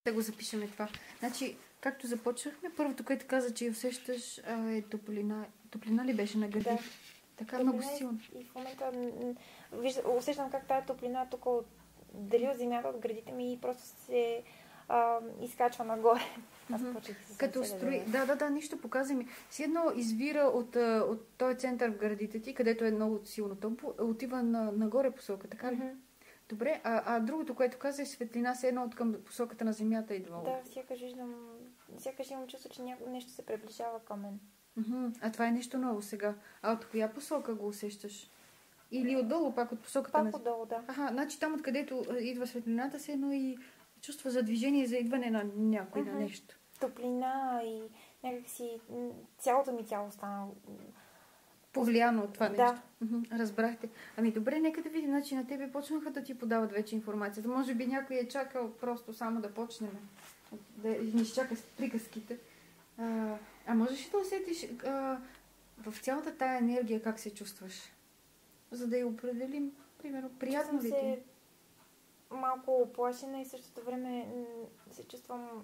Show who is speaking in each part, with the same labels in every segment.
Speaker 1: Да го запишеме това. Значи, както започнахме, първото, което каза, че усещаш е топлина. Топлина ли беше на гърди?
Speaker 2: Да.
Speaker 1: Така много силно.
Speaker 2: И в момента усещам как тази топлина тук дали от земята, от градите ми и просто се изкачва нагоре. Аз почех да се
Speaker 1: Като строи. Да, нищо показа ми. Си едно извира от този център в градите ти, където е много силно топло, отива нагоре посока, така ли? Добре, а другото, което каза, е светлина, се едно от към посоката на земята идва.
Speaker 2: Да, сякаш имам чувство, че нещо се приближава към мен.
Speaker 1: А това е нещо ново сега. А от коя посока го усещаш? Или отдолу, пак от посоката
Speaker 2: Пак отдолу, да.
Speaker 1: Значи там, откъдето идва светлината, се едно и чувства за движение, за идване на някой, на нещо.
Speaker 2: Топлина и някакси цялото ми тяло стана
Speaker 1: повлияно от това
Speaker 2: нещо.
Speaker 1: Разбрахте. Ами добре, нека да видим. Значи на тебе почнаха да ти подават вече информацията. Може би някой е чакал просто само да почнем. Да ни изчака с приказките. А можеш ли да усетиш в цялата тая енергия как се чувстваш? За да я определим, примерно, приятно ли ти?
Speaker 2: Малко оплашена и в същото време се чувствам...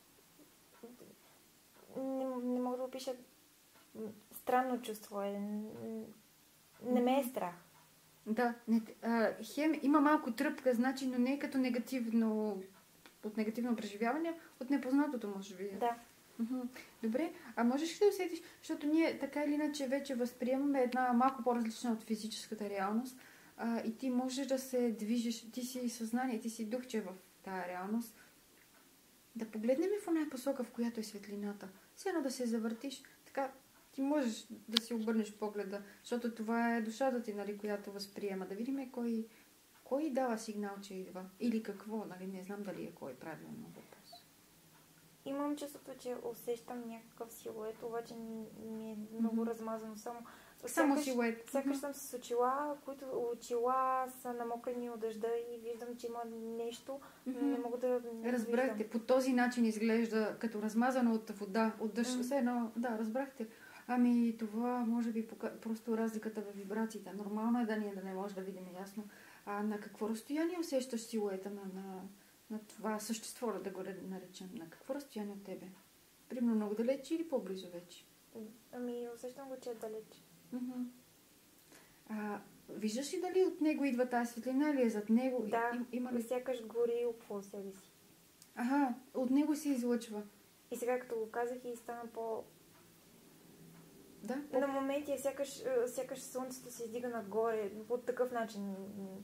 Speaker 2: Не мога да опиша странно чувство. Не ме е страх.
Speaker 1: Да. Хем има малко тръпка, значи, но не като от негативно преживяване, от непознатото, може би.
Speaker 2: Да.
Speaker 1: Добре, а можеш ли да усетиш, защото ние така или иначе вече възприемаме една малко по-различна от физическата реалност и ти можеш да се движиш, ти си съзнание, ти си духче в тази реалност. Да погледнем в оная посока, в която е светлината. Все едно да се завъртиш, така ти можеш да си обърнеш погледа, защото това е душата ти, нали, която възприема. Да видим кой дава сигнал, че идва. Или какво, нали, не знам дали е кой правилно въпрос.
Speaker 2: Имам чувството, че усещам някакъв силует, обаче ми е много размазано.
Speaker 1: Само силует.
Speaker 2: Сякаш съм с очила, които очила са намокрени от дъжда и виждам, че има нещо, но не мога да
Speaker 1: разбрахте, по този начин изглежда като размазано от вода, от дъжд. Все едно, да, разбрахте. Ами това може би просто разликата в вибрациите. Нормално е да не може да видим ясно. А на какво разстояние усещаш силуета на това същество, да го наречем? На какво разстояние от тебе? Примерно много далеч или по-близо вече?
Speaker 2: Ами усещам го, че е далеч.
Speaker 1: Виждаш ли дали от него идва тази светлина или е зад него?
Speaker 2: Да,
Speaker 1: има ли...
Speaker 2: сякаш гори около себе си.
Speaker 1: От него се излъчва.
Speaker 2: И сега като го казах и стана по...
Speaker 1: Да?
Speaker 2: На моменти е сякаш слънцето се издига нагоре, по такъв начин.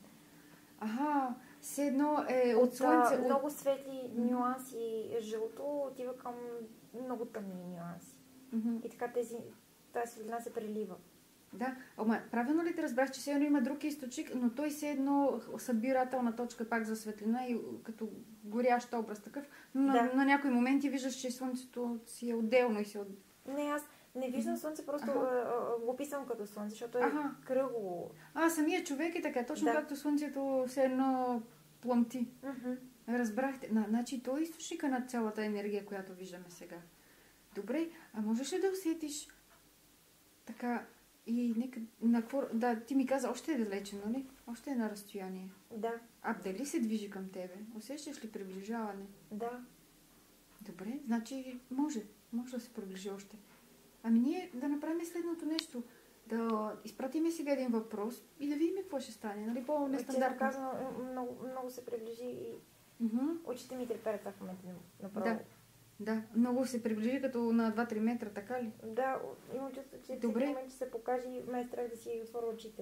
Speaker 1: Все едно е от слънце...
Speaker 2: много светли нюанси жълто отива към много тъмни нюанси. И така тази светлина се прелива.
Speaker 1: Да, правилно ли те разбрах, че все едно има друг източник, но той все едно събирателна точка пак за светлина и като горящ образ такъв, но на някои моменти виждаш, че слънцето си е отделно и си
Speaker 2: Не, аз не виждам слънце, просто го описвам като слънце, защото е кръгло.
Speaker 1: Самия човек е така, точно както слънцето все едно пламти. Разбрахте. Значи той е източника на цялата енергия, която виждаме сега. Добре, а можеш ли да усетиш така и нека... ти ми каза, още е далече, нали? Още е на разстояние.
Speaker 2: Да.
Speaker 1: Дали се движи към тебе? Усещаш ли приближаване?
Speaker 2: Да.
Speaker 1: Добре, значи може да се приближи още. Ами ние да направим следното нещо. Да изпратиме сега един въпрос и да видим какво ще стане. Нали, по-нестандартно.
Speaker 2: Казано, много се приближи и очите ми треперят в момента направо.
Speaker 1: Да, много се приближи като на 2-3 метра, така ли?
Speaker 2: Да, имам чувство, че в този момент ще се покаже и ме е страх да си отворя очите.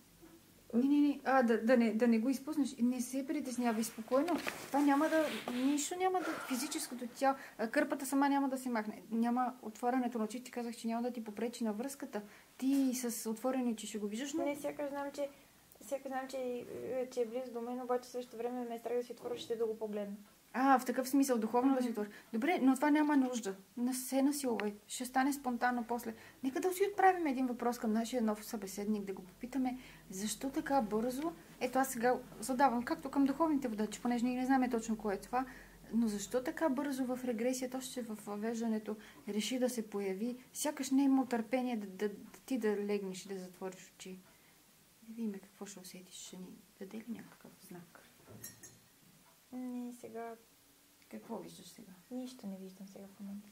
Speaker 1: Не. Да не го изпуснеш. Не се притеснявай спокойно. Това нищо няма да физическото тяло. Кърпата сама няма да се махне. Няма отварянето на очите. Казах, че няма да ти попречи на връзката. Ти с отворени очи ще го виждаш, но...
Speaker 2: Не, сякаш знам, че е близо до мен, обаче също време ме е страх да си отворя очите да го погледна.
Speaker 1: В такъв смисъл, духовно да си отвори. Добре, но това няма нужда. Не се насилвай. Ще стане спонтанно после. Нека да си отправим един въпрос към нашия нов събеседник, да го попитаме защо така бързо. Ето аз сега задавам, както към духовните водачи, понеже ние не знаем точно кое е това, но защо така бързо в регресията, още в въвеждането, реши да се появи, сякаш не е имал търпение ти да легнеш и да затвориш очи. Да видим какво ще усетиш, ще ни даде ли някакъв знак?
Speaker 2: Не, сега
Speaker 1: Какво виждаш сега?
Speaker 2: Нищо не виждам сега в момента.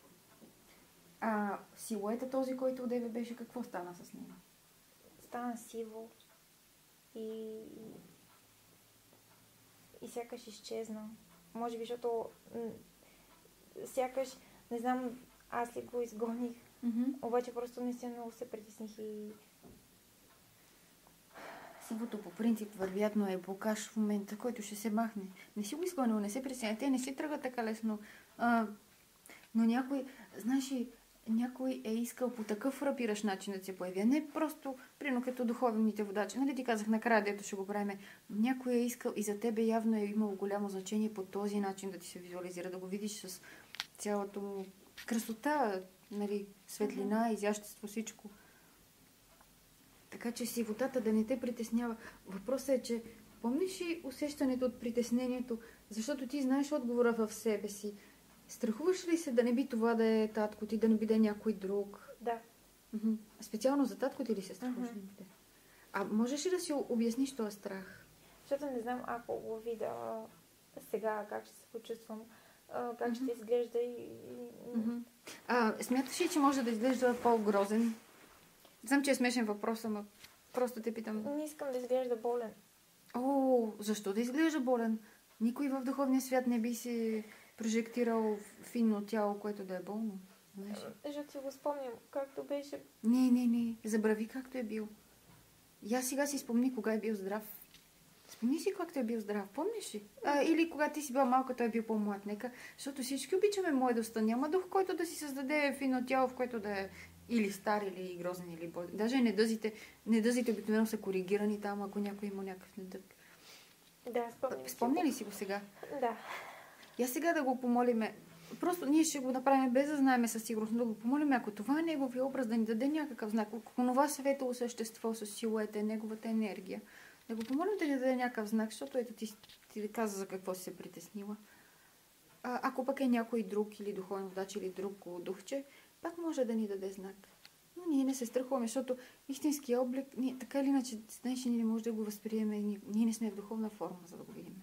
Speaker 1: Силуета този, който одеве беше, какво стана с него?
Speaker 2: Стана сиво и сякаш изчезна. Може би, защото сякаш, не знам, аз ли го изгоних, обаче просто наистина много се притесних и...
Speaker 1: Сивото по принцип вероятно е блокаж в момента, който ще се махне. Не си го изгонил, не се притесняй, те не си тръгват така лесно. Но някой, знаеш ли, някой е искал по такъв фрапиращ начин да се появи. Не просто, примерно като духовните водачи. Нали ти казах накрая, дето ще го правим. Някой е искал и за тебе явно е имало голямо значение по този начин да ти се визуализира, да го видиш с цялото му красота, нали, светлина, изящество, всичко. Така че сивотата да не те притеснява. Въпросът е, че помниш ли усещането от притеснението, защото ти знаеш отговора в себе си. Страхуваш ли се да не би това да е татко ти, да не би да е някой друг?
Speaker 2: Да.
Speaker 1: Специално за татко ти ли се страхуваш? А можеш ли да си обясниш този страх?
Speaker 2: Защото не знам, ако го видя сега, как ще се почувствам, как ще изглежда и...
Speaker 1: Смяташ ли, че може да изглежда по-грозен? Знам, че е смешен въпрос, ама просто те питам.
Speaker 2: Не искам да изглежда болен.
Speaker 1: Защо да изглежда болен? Никой в духовния свят не би си прожектирал финно тяло, което да е болно.
Speaker 2: Защото си го спомням, както беше.
Speaker 1: Не. Забрави както е бил. И аз сега си спомни кога е бил здрав. Спомни си както е бил здрав, помниш ли? Или когато ти си била малка, той е бил по-млад. Нека, защото всички обичаме младостта. Няма дух, който да си създаде финно тяло, в което да е или стар, или грозен, или болен. Даже недъзите обикновено са коригирани там, ако някой има някакъв недъг.
Speaker 2: Да, спомням.
Speaker 1: Спомня ли си го сега?
Speaker 2: Да.
Speaker 1: Я сега да го помолиме. Просто ние ще го направим без да знаем със сигурност, да го помолим, ако това е неговия образ, да ни даде някакъв знак. Ако това светло същество с силуета е неговата енергия, да го помолим да ни даде някакъв знак, защото ето ти каза за какво си се притеснила. Ако пък е някой друг или духовен водач или друг духче, пак може да ни даде знак. Но ние не се страхуваме, защото истинския облик, така или иначе, знаеш, ние не може да го възприемем, ние не сме в духовна форма, за да го видим.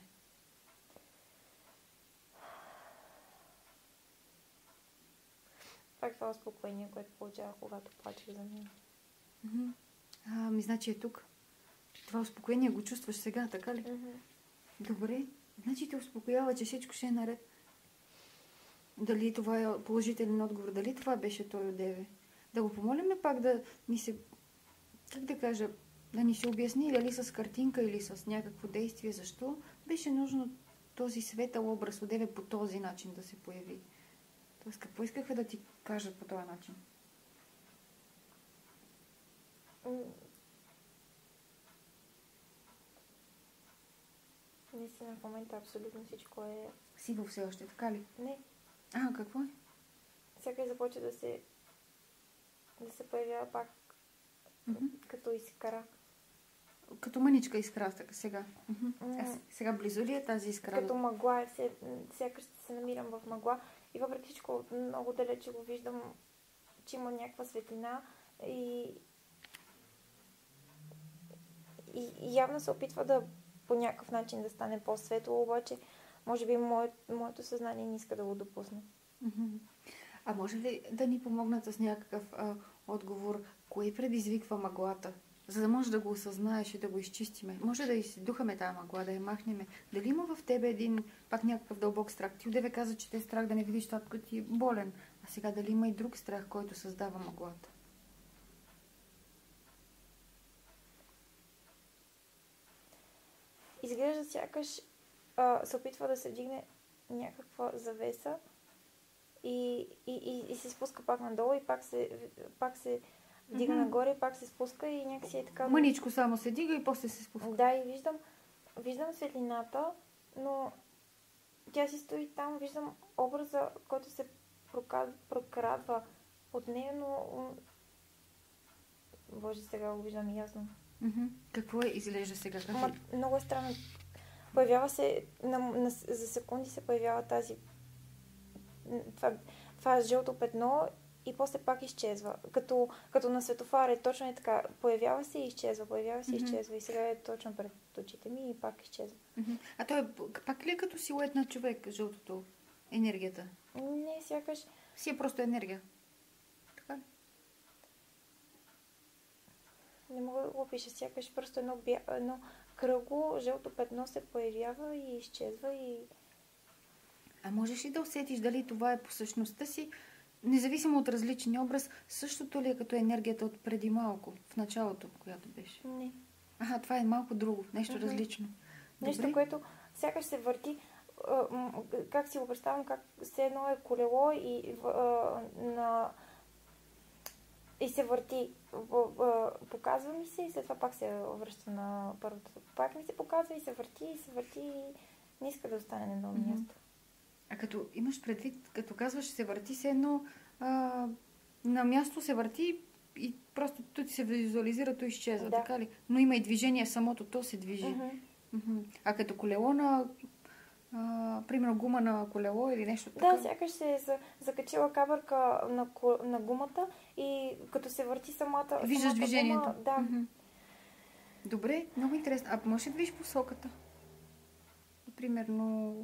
Speaker 2: Пак това успокоение, което получавах, когато плачех за мен.
Speaker 1: Значи е тук. Това успокоение го чувстваш сега, така ли? Добре. Значи те успокоява, че всичко ще е наред. Дали това е положителен отговор, дали това беше той одеве. Да го помолим пак да ни се, как да кажа, да ни се обясни дали с картинка или с някакво действие, защо беше нужно този светъл образ одеве по този начин да се появи. Тоест, какво искаха да ти кажат по този начин?
Speaker 2: Наистина в момента абсолютно всичко е...
Speaker 1: Сиво все още, така ли?
Speaker 2: Не.
Speaker 1: Какво е?
Speaker 2: Сякаш започва да се появява пак като искра.
Speaker 1: Като мъничка искра сега. Сега близо ли е тази искра?
Speaker 2: Като мъгла, сякаш се намирам в мъгла и въпреки всичко много далече го виждам, че има някаква светлина и явно се опитва да по някакъв начин да стане по-светло, обаче може би моето съзнание не иска да го допусне.
Speaker 1: А може ли да ни помогнат с някакъв отговор, кое предизвиква мъглата? За да може да го осъзнаеш и да го изчистиме. Може да издухаме тази мъгла, да я махнеме. Дали има в тебе пак някакъв дълбок страх? Ти одеве каза, че те е страх да не видиш татко ти болен. А сега дали има и друг страх, който създава мъглата?
Speaker 2: Изглежда сякаш се опитва да се вдигне някаква завеса и се спуска пак надолу и пак се вдига нагоре и пак се спуска и някакси е така...
Speaker 1: Мъничко само се дига и после се спуска.
Speaker 2: Да, и виждам светлината, но тя си стои там, виждам образа, който се прокрадва от нея, но... Боже, сега го виждам ясно.
Speaker 1: Какво изглежда сега?
Speaker 2: Много е странно. Появява се, за секунди се появява това жълто петно и после пак изчезва. Като на светофара е точно е така. Появява се и изчезва, появява се и изчезва. И сега е точно пред очите ми и пак изчезва.
Speaker 1: А той пак ли е като силует на човек, жълтото? Енергията?
Speaker 2: Не, сякаш...
Speaker 1: Си е просто енергия. Така ли?
Speaker 2: Не мога да го опиша. Сякаш просто едно кръгло жълто петно се появява и изчезва и...
Speaker 1: А можеш ли да усетиш дали това е по същността си, независимо от различния образ, същото ли е като енергията от преди малко, в началото, която беше?
Speaker 2: Не.
Speaker 1: Това е малко друго, нещо различно.
Speaker 2: Нещо,
Speaker 1: Добре.
Speaker 2: което сякаш се върти, как си го представям, как все едно е колело и се върти. Показва ми се и след това пак се връща на първото. Пак ми се показва и се върти и не иска да остане на едно място.
Speaker 1: А като имаш предвид, като казваш се върти, се едно на място се върти и просто то ти се визуализира, то изчезва,
Speaker 2: Да.
Speaker 1: така ли? Но има и движение, самото то се движи. А като колело на примерно гума на колело или нещо така?
Speaker 2: Да, сякаш се е закачила кабърка на гумата и като се върти самата
Speaker 1: Виждаш движението.
Speaker 2: гума, да.
Speaker 1: Добре, много интересно. А можеш да видиш посоката? Примерно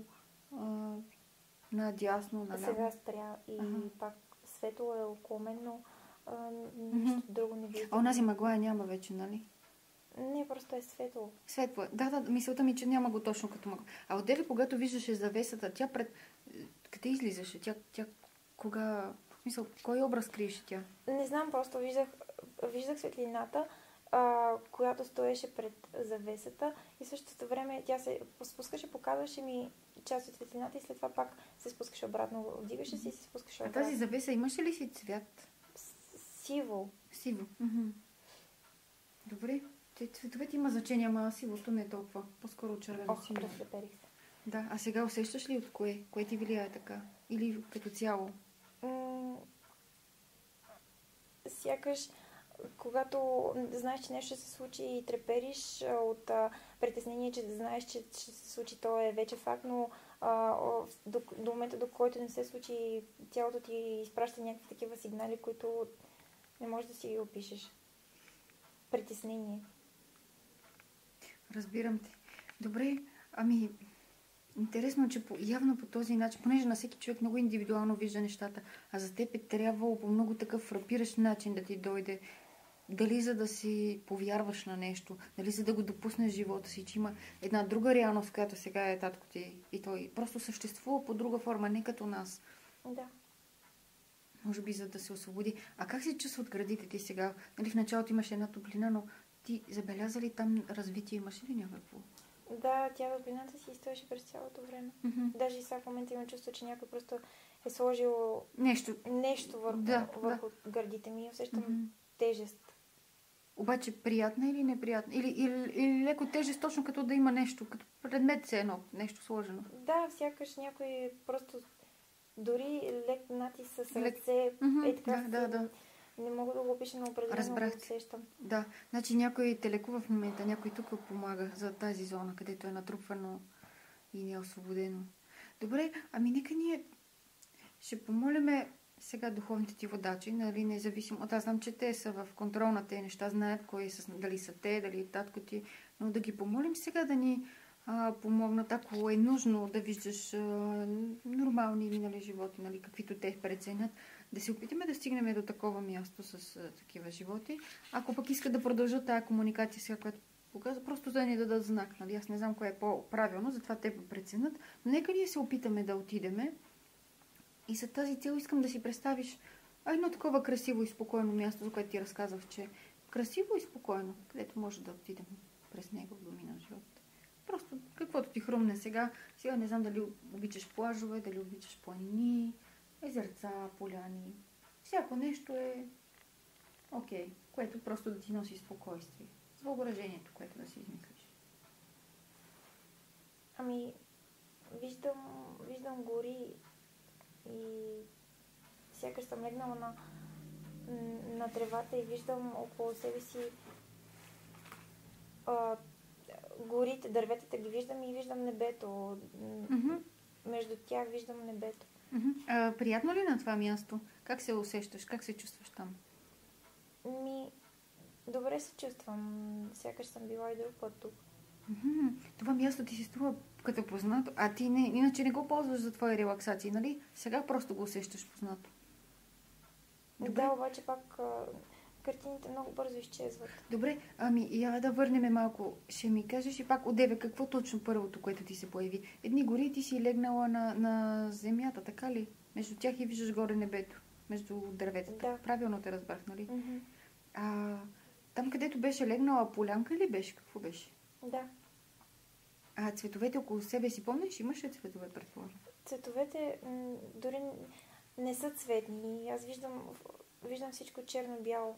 Speaker 1: надясно, наляво.
Speaker 2: Сега спря и пак светло е около мен, но нищо друго не виждам.
Speaker 1: А онази мъгла няма вече, нали?
Speaker 2: Не, просто е светло.
Speaker 1: Светло е. Да, мисълта ми, че няма го точно като мъгла. А отдели, когато виждаше завесата, тя къде излизаше? Тя кога... В смисъл, кой образ криеше тя?
Speaker 2: Не знам, просто виждах светлината, която стоеше пред завесата и в същото време тя се спускаше, показваше ми част от светлината и след това пак се спускаше обратно. Вдигаше се и се спускаше обратно.
Speaker 1: А тази завеса имаше ли си цвят?
Speaker 2: Сиво.
Speaker 1: Сиво. Добре. Цветовете има значение, ама сивото не е толкова. По-скоро червено сиво.
Speaker 2: Разлеперих се.
Speaker 1: Да, а сега усещаш ли от кое? Кое ти влияе така? Или като цяло?
Speaker 2: Сякаш, когато знаеш, че нещо ще се случи и трепериш от притеснение, че знаеш, че ще се случи, то е вече факт, но до момента, до който не се случи, тялото ти изпраща някакви такива сигнали, които не можеш да си ги опишеш. Притеснение.
Speaker 1: Разбирам те. Добре, интересно, че явно по този начин, понеже на всеки човек много индивидуално вижда нещата, а за теб е трябвало по много такъв фрапиращ начин да ти дойде. Дали за да си повярваш на нещо, дали за да го допуснеш в живота си, че има една друга реалност, в която сега е татко ти и той просто съществува по друга форма, не като нас.
Speaker 2: Да.
Speaker 1: Може би за да се освободи. А как се чувстват градите ти сега? Нали, в началото имаше една топлина, но ти забеляза ли там развитие? Имаш ли някакво?
Speaker 2: Да, тя топлината си стоеше през цялото време. Даже и сега в момента имам чувство, че някой просто е сложил нещо върху гърдите ми и усещам тежест.
Speaker 1: Обаче приятна или неприятна? Или леко тежест, точно като да има нещо, като предмет се едно, нещо сложено?
Speaker 2: Да, сякаш някой просто дори лек натиск с ръце е така.
Speaker 1: Да.
Speaker 2: Не мога да го опиша, но определено го усещам.
Speaker 1: Да, значи някой те лекува в момента, някой тук помага за тази зона, където е натрупвано и не е освободено. Добре, нека ние ще помолиме сега духовните ти водачи, нали, независимо. Аз знам, че те са в контрол на тези неща, знаят дали са те, дали е татко ти, но да ги помолим сега да ни помогнат, ако е нужно да виждаш нормални минали животи, нали, каквито те преценят, да се опитаме да стигнем до такова място с такива животи. Ако пък искат да продължат тази комуникация сега, която показва, просто да ни дадат знак. Нали? Аз не знам кое е по-правилно, затова те преценят. Но нека ние се опитаме да отидеме. И за тази цел искам да си представиш едно такова красиво и спокойно място, за което ти разказах, че красиво и спокойно, където може да отидем през него до минал живот. Просто каквото ти хрумне сега. Сега не знам дали обичаш плажове, дали обичаш планини, езерца, поляни. Всяко нещо е окей, което просто да ти носи спокойствие. С въображението, което да си измислиш.
Speaker 2: Виждам гори и сякаш съм легнала на тревата и виждам около себе си горите, дърветата ги виждам и виждам небето. между тях виждам небето.
Speaker 1: Приятно ли на това място? Как се усещаш? Как се чувстваш там?
Speaker 2: Добре се чувствам. Сякаш съм била и друг път тук.
Speaker 1: Това място ти се струва като познато, а ти иначе не го ползваш за твоя релаксация, нали? Сега просто го усещаш познато.
Speaker 2: Добре. Да, обаче пак картините много бързо изчезват.
Speaker 1: Добре, я да върнем малко. Ще ми кажеш и пак одеве, какво точно първото, което ти се появи? Едни гори ти си легнала на земята, така ли? Между тях и виждаш горе небето, между дърветата.
Speaker 2: Да.
Speaker 1: Правилно те разбрах, нали? Там, където беше легнала, полянка ли беше? Какво беше?
Speaker 2: Да.
Speaker 1: Цветовете около себе си помниш? Имаш ли цветове, предположим?
Speaker 2: Цветовете дори не са цветни. Аз виждам всичко черно-бяло.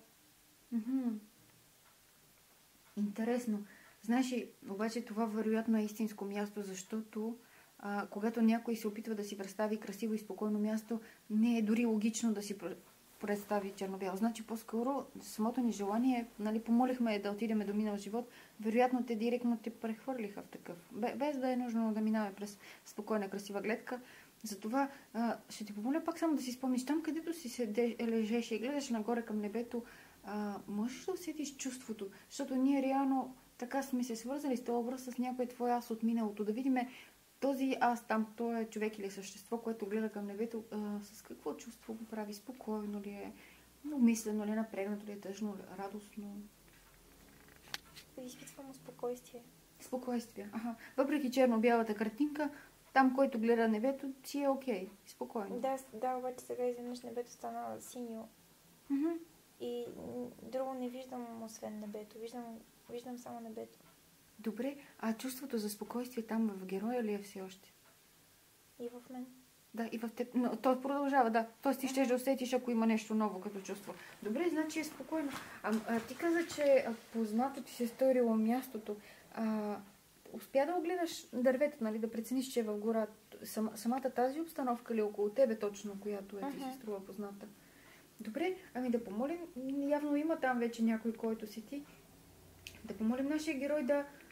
Speaker 1: Интересно. Знаеш ли, обаче това вероятно е истинско място, защото когато някой се опитва да си представи красиво и спокойно място, не е дори логично да си представи черно-бяло. Значи по-скоро самото ни желание, нали, помолихме да отидем до минал живот, вероятно те директно те прехвърлиха в такъв. Без да е нужно да минаваме през спокойна, красива гледка. Затова ще ти помоля пак само да си спомниш там, където си лежеш и гледаш нагоре към небето, можеш да усетиш чувството, защото ние реално така сме се свързали с този образ с някой твой аз от миналото. Да видим този аз там, той е човек или същество, което гледа към небето, с какво чувство го прави? Спокойно ли е? Умислено ли е? Напрегнато ли е? Тъжно ли? Радостно?
Speaker 2: Изпитвам спокойствие.
Speaker 1: Спокойствие. Въпреки черно-бялата картинка, там, който гледа небето, си е окей. Спокойно.
Speaker 2: Да, обаче сега изведнъж небето стана синьо. И друго не виждам, освен небето. Виждам само небето.
Speaker 1: Добре, а чувството за спокойствие там в героя ли е все още?
Speaker 2: И в мен.
Speaker 1: Да, и в теб. Но то продължава, да. Тоест ти ще да усетиш, ако има нещо ново като чувство. Добре, значи е спокойно. Ти каза, че познато ти се сторило мястото. Успя да огледаш дървета, нали, да прецениш, че е в гора. Самата тази обстановка ли около тебе точно, която ти се струва позната? Добре, да помолим. Явно има там вече някой, който си ти. Да помолим нашия герой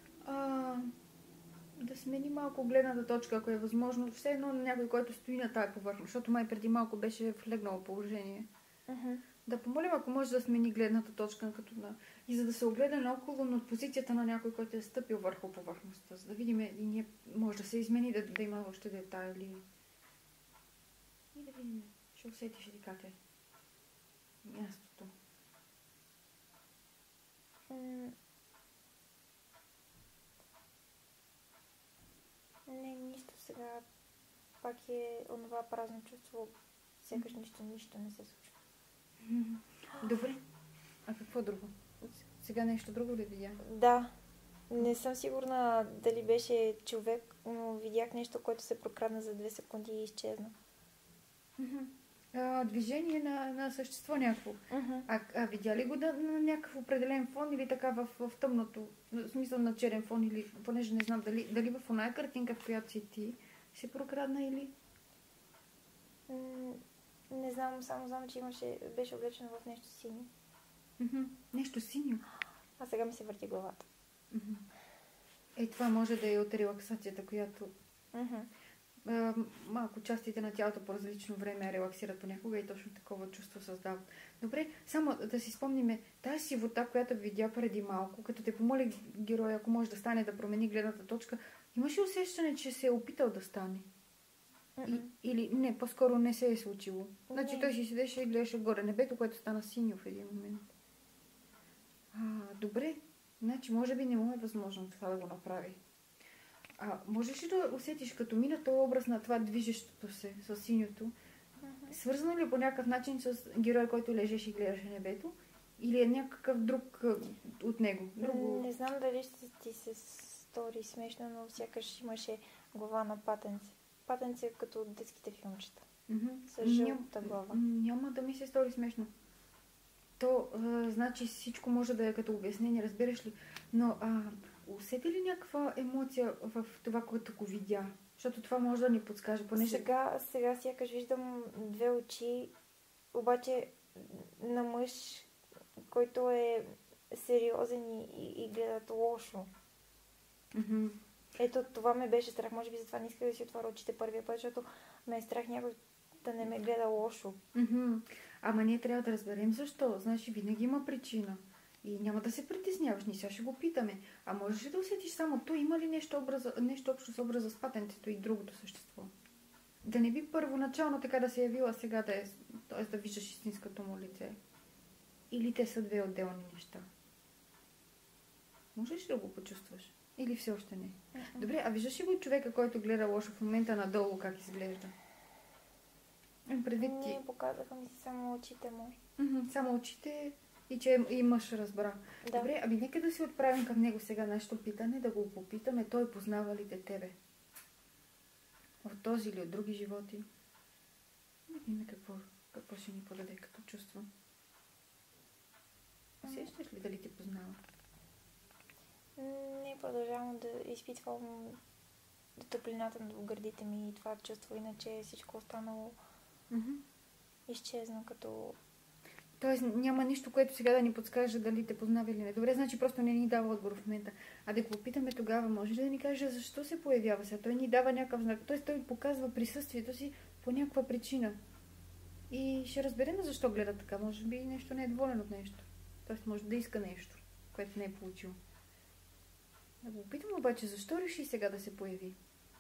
Speaker 1: да смени малко гледната точка, ако е възможно. Все едно на някой, който стои на тая повърхност, защото май преди малко беше в легнало положение. Да помолим, ако може да смени гледната точка, и за да се огледа наоколо, но от позицията на някой, който е стъпил върху повърхността, за да видим и ние може да се измени, да има още детайли. И да видим. Ще усетиш ли как е мястото.
Speaker 2: Не, нищо сега. Пак е онова празно чувство. Сякаш нищо не се случва.
Speaker 1: Добре. А какво друго? Сега нещо друго ли видя?
Speaker 2: Да. Не съм сигурна дали беше човек, но видях нещо, което се прокрадна за 2 секунди и изчезна.
Speaker 1: Движение на същество някакво. Видя ли го на някакъв определен фон или така в тъмното, в смисъл на черен фон, или понеже не знам дали в оная картинка, в която си ти, се прокрадна или?
Speaker 2: Не знам, само знам, че беше облечено в нещо синьо.
Speaker 1: Нещо синьо?
Speaker 2: А сега ми се върти главата.
Speaker 1: Това може да е от релаксацията, която малко частите на тялото по различно време релаксират понякога и точно такова чувство създават. Добре, само да си спомним тази сивота, която видя преди малко, като те помоли героя, ако може да стане, да промени гледната точка, имаш ли усещане, че се е опитал да стане? Или не, по-скоро не се е случило. Значи той си седеше и гледаше горе небето, което стана синьо в един момент. Добре, значи може би не му е възможно това да го направи. Можеш ли да усетиш, като мина този образ на това движещото се с синьото? Свързано ли по някакъв начин с героя, който лежеше и гледаше небето? Или е някакъв друг от него?
Speaker 2: Не знам дали ще ти се стори смешно, но сякаш имаше глава на патенце. Патенце като от детските филмчета. С жълта глава.
Speaker 1: Няма да ми се стори смешно. То, значи всичко може да е като обяснение, разбираш ли? Но усети ли някаква емоция в това, което го видя? Защото това може да ни подскаже.
Speaker 2: Сега сякаш виждам 2 очи, обаче на мъж, който е сериозен и гледат лошо. Ето, това ме беше страх. Може би затова не исках да си отворя очите първия път, защото ме е страх някой да не ме гледа лошо.
Speaker 1: Ама ние трябва да разберем защо. Знаеш, винаги има причина. И няма да се притесняваш. Ние сега ще го питаме. А можеш ли да усетиш само то? Има ли нещо общо с образа с патентето и другото същество? Да не би първоначално така да се явила сега т.е. да виждаш истинското му лице. Или те са две отделни неща? Можеш ли да го почувстваш? Или все още не? Добре, а виждаш ли го човека, който гледа лошо в момента надолу, как изглежда? Предвид ти...
Speaker 2: Не, показаха ми се само очите му.
Speaker 1: Само очите и че и мъж разбра.
Speaker 2: Да.
Speaker 1: Добре, ами нека да си отправим към него сега нашето питане, да го попитаме, той познава ли те тебе? От този или от други животи? Да видим какво ще ни подаде като чувство. Усещаш ли дали те познава?
Speaker 2: Не, продължавам да изпитвам топлината в гърдите ми и това чувство, иначе всичко останало изчезна като...
Speaker 1: Тоест няма нищо, което сега да ни подскаже дали те познава или не. Добре, значи просто не ни дава отговор в момента. А да го попитаме тогава, може ли да ни каже защо се появява сега? Той ни дава някакъв знак. Тоест той показва присъствието си по някаква причина. И ще разберем защо гледа така. Може би нещо не е доволен от нещо. Тоест може да иска нещо, което не е получил. Да го попитам обаче, защо реши сега да се появи?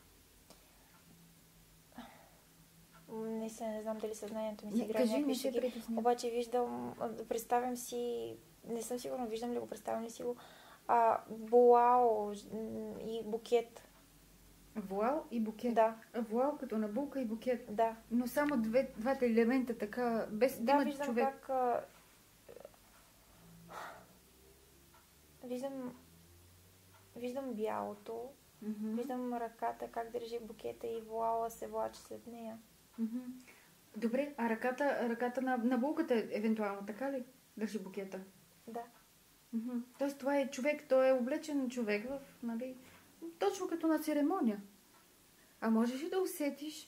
Speaker 2: Не знам дали съзнанието ми си играе някакви шеги. Обаче представям си, не съм сигурна, виждам ли го, представям ли си го, вуал и букет.
Speaker 1: Вуал и букет?
Speaker 2: Да.
Speaker 1: Вуал като на булка и букет?
Speaker 2: Да.
Speaker 1: Но само двата елемента така, без да има
Speaker 2: виждам
Speaker 1: човек.
Speaker 2: Как... Виждам бялото, виждам ръката, как държи букета и вуала се влачи след нея.
Speaker 1: Добре, а ръката на булката евентуално, така ли? Държи букета?
Speaker 2: Да.
Speaker 1: Тоест това е човек, той е облечен човек в, нали, точно като на церемония. А можеш ли да усетиш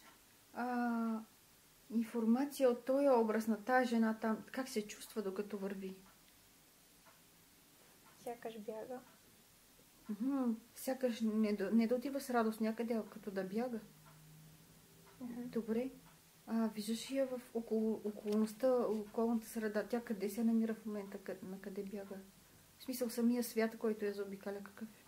Speaker 1: информация от този образ на тази жена там, как се чувства докато върви?
Speaker 2: Сякаш бяга.
Speaker 1: Сякаш не да отива с радост някъде, а като да бяга. Добре. Виждаш я в околната среда. Тя къде се намира в момента? На къде бяга? В смисъл самия свят, който я заобикаля, какъв е?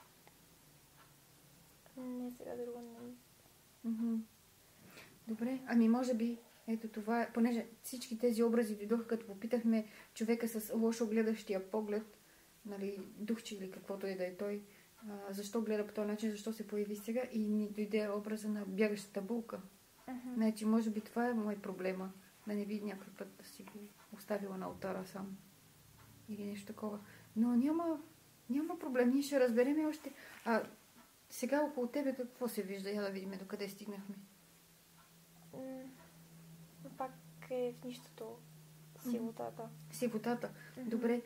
Speaker 2: Не, сега друго не.
Speaker 1: Добре, ами може би ето това е, понеже всички тези образи дойдоха, като попитахме човека с лошо гледащия поглед, нали, духче или каквото и да е той, защо гледа по този начин, защо се появи сега и ни дойде образа на бягащата булка. Значи, може би това е мой проблема, да не види някой път да си го оставила на алтара сам. Или нещо такова. Но няма проблем, ние ще разберем още. Сега около тебе какво се вижда? Я да видим докъде стигнахме.
Speaker 2: Пак е в нищото. Сивотата.
Speaker 1: Сивотата. Добре.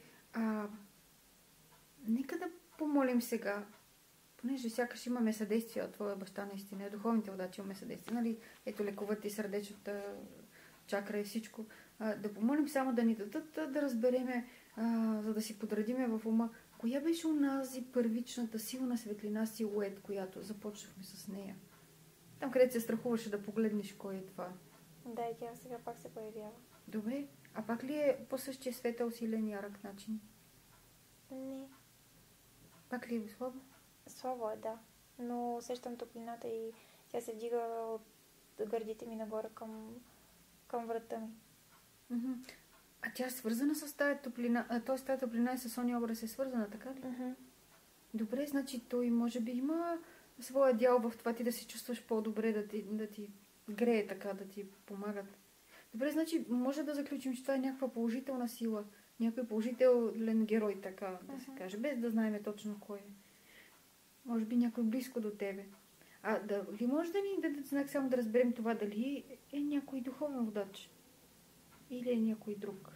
Speaker 1: Нека да помолим сега, понеже сякаш имаме съдействие от твоя баща, наистина, духовните водачи имаме съдействие, нали? Ето лекуват и сърдечната чакра и всичко. Да помолим само да ни дадат да разбереме, за да си подредиме в ума, коя беше унази първичната силна светлина, силует, която започнахме с нея. Там, където се страхуваше да погледнеш кой е това.
Speaker 2: Да, и тя сега пак се появява.
Speaker 1: Добре. А пак ли е по същия светъл, силен, ярък начин?
Speaker 2: Не.
Speaker 1: Пак ли е слабо?
Speaker 2: Слабо е, да. Но усещам топлината и тя се вдига от гърдите ми нагоре към врата ми.
Speaker 1: А тя е свързана с тая топлина, т.е. тая топлина и с ония образ е свързана, така ли? Добре, значи той може би има своя дял в това ти да се чувстваш по-добре, да ти грее така, да ти помагат. Добре, значи може да заключим, че това е някаква положителна сила, някой положителен герой, така да се каже, без да знаем точно кой е. Може би някой близко до тебе. Дали може да ни дадат знак само да разберем това, дали е някой духовен водач или е някой друг?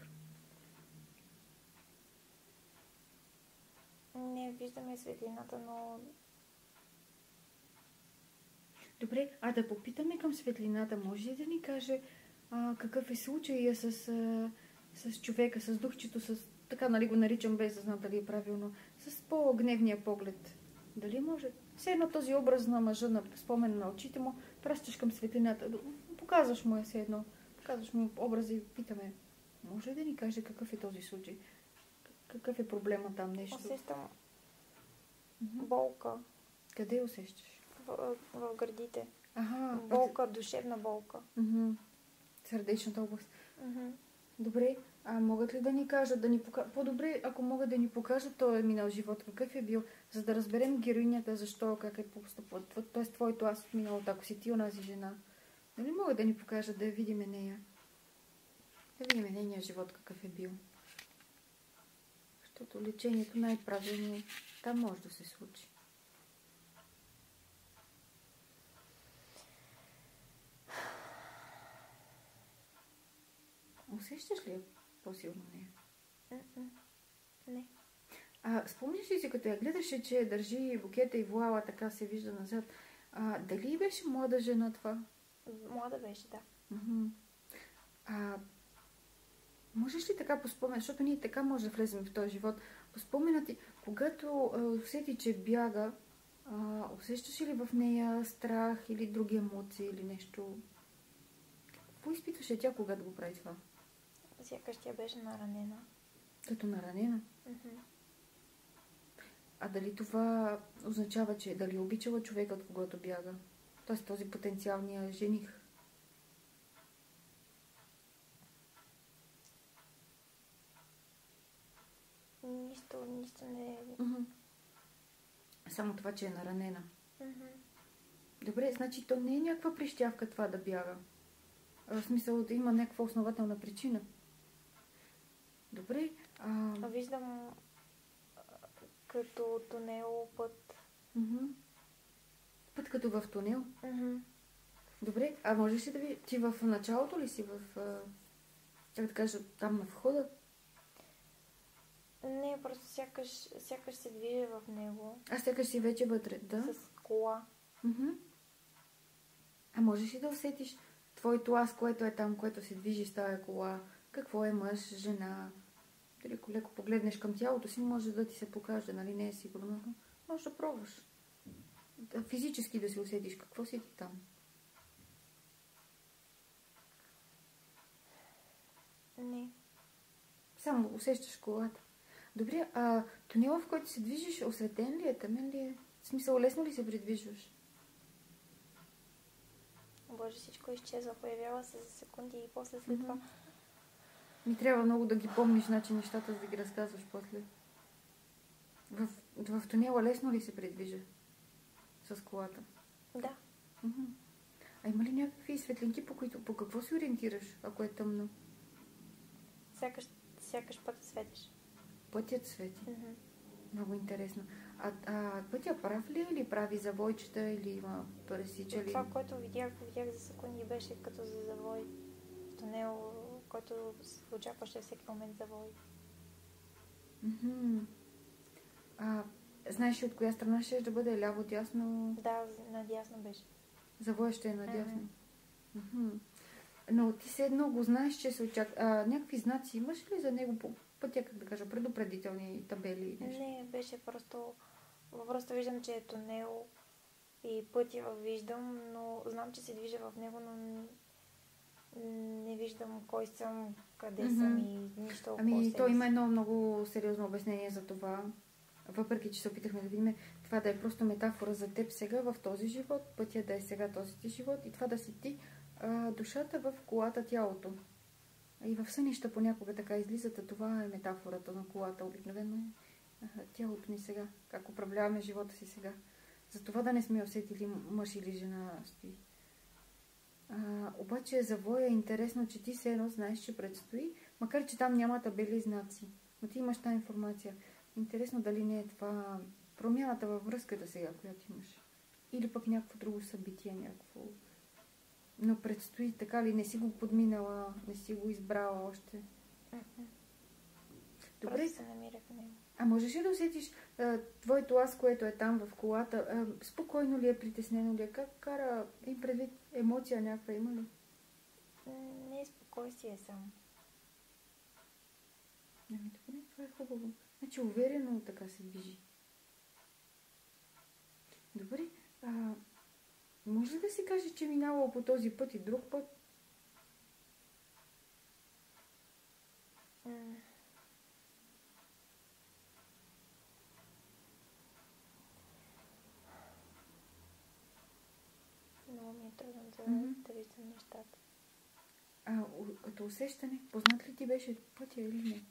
Speaker 2: Не виждаме светлината, но...
Speaker 1: Добре, да попитаме към светлината. Може ли да ни каже какъв е случая с човека, с духчето, така нали го наричам без да знам дали е правилно, с по-гневния поглед? Дали може все едно този образ на мъжа, на спомен на очите му, пращаш към светлината. Показваш му все едно. Показваш му образа и питаме, може ли да ни каже какъв е този случай? Какъв е проблема там нещо?
Speaker 2: Усещам болка.
Speaker 1: Къде усещаш?
Speaker 2: В гърдите.
Speaker 1: Ага.
Speaker 2: Болка, душевна болка.
Speaker 1: Сърдечната област.
Speaker 2: Mm-hmm.
Speaker 1: Добре, а могат ли да ни кажат, да ни покажат? По-добре, ако могат да ни покажат, той е минал живот, какъв е бил, за да разберем героинята, защо, как е постъпвал. Т.е. твоето аз от миналото, ако си ти онази жена. Дали могат да ни покажат, да я видим нея? Да видим нейния живот, какъв е бил. Защото лечението най-правилно там може да се случи. Усещаш ли по-силно нея?
Speaker 2: Не.
Speaker 1: Спомняш ли си, като я гледаше, че държи букета и вуала, така се вижда назад, дали беше млада жена това?
Speaker 2: Млада беше, да.
Speaker 1: Можеш ли така по спомен, защото ние така може да влезем в този живот, по спомена ти, когато усети, че бяга, усещаш ли в нея страх или други емоции или нещо? Какво изпитваше тя, когато го прави това?
Speaker 2: Сякаш тя беше наранена.
Speaker 1: Като наранена?
Speaker 2: Mm-hmm.
Speaker 1: А дали това означава, че дали обичала човека, от когото бяга? Тоест този потенциалния жених?
Speaker 2: Нищо не е.
Speaker 1: Само това, че е наранена.
Speaker 2: Добре,
Speaker 1: значи то не е някаква прищявка това да бяга. В смисъл да има някаква основателна причина. Добре.
Speaker 2: Виждам като тунел път.
Speaker 1: Път като в тунел? Добре, а можеш ли да ви... Ти в началото ли си? Как да кажа, там на входа?
Speaker 2: Не, просто сякаш се движа в него.
Speaker 1: Сякаш си вече вътре, да?
Speaker 2: С кола.
Speaker 1: А можеш ли да усетиш твоето аз, което е там, което се движи с тая кола? Какво е мъж, жена? Дали ако леко погледнеш към тялото си, може да ти се покаже, нали? Не е сигурно. Може да пробваш. Физически да се усетиш. Какво си ти там?
Speaker 2: Не.
Speaker 1: Само усещаш колата. Добре, тунела, в който се движиш, осветен ли е, тъмен ли е? В смисъл, лесно ли се придвижваш?
Speaker 2: Боже, всичко изчезва, появява се за секунди и после след това.
Speaker 1: Ми трябва много да ги помниш, значи нещата, за да ги разказваш после. В тунела лесно ли се придвижа? С колата?
Speaker 2: Да.
Speaker 1: А има ли някакви светлинки, по какво се ориентираш, ако е тъмно?
Speaker 2: Сякаш пътят светиш.
Speaker 1: Пътят свети? Много интересно. Пътя прав ли или прави завойчета или има пресичали?
Speaker 2: Това, което видях за секунди, беше като за завой. В тунел, който се очакваше всеки момент завой.
Speaker 1: Знаеш ли от коя страна ще да бъде? Ляво, дясно?
Speaker 2: Да, надясно беше.
Speaker 1: Завой ще е надясно. Но ти все едно го знаеш, че се очаква. Някакви знаци имаш ли за него по пътя, как да кажа, предупредителни табели? Нещо?
Speaker 2: Не, беше просто виждам, че е тунел и пътя виждам, но знам, че се движа в него, но не виждам кой съм, къде съм и нищо.
Speaker 1: То има едно много сериозно обяснение за това. Въпреки, че се опитахме да видим това да е просто метафора за теб сега в този живот, пътя да е сега този ти живот и това да си ти, душата в колата, тялото. И в сънища понякога така излизат, а това е метафората на колата. Обикновено е тялото ни сега, как управляваме живота си сега. За това да не сме усетили мъж или жена стои. Обаче завоя е интересно, че ти все едно знаеш, че предстои, макар че там няма табели и знаци. Но ти имаш тази информация. Интересно дали не е това промяната във връзката сега, която имаш. Или пък някакво друго събитие, някакво... Но предстои така ли? Не си го подминала, не си го избрала още?
Speaker 2: Добре. Просто се намира в него.
Speaker 1: Можеш ли да усетиш твоето аз, което е там в колата? Спокойно ли е, притеснено ли е? Как кара им предвид емоция някаква има ли?
Speaker 2: Не е спокойствие само.
Speaker 1: Добре, това е хубаво. Значи уверено така се движи. Добре. Може ли да се каже, че минало по този път и друг път?
Speaker 2: Много ми е трудно да виждам нещата.
Speaker 1: Като усещане, познат ли ти беше пътя или не?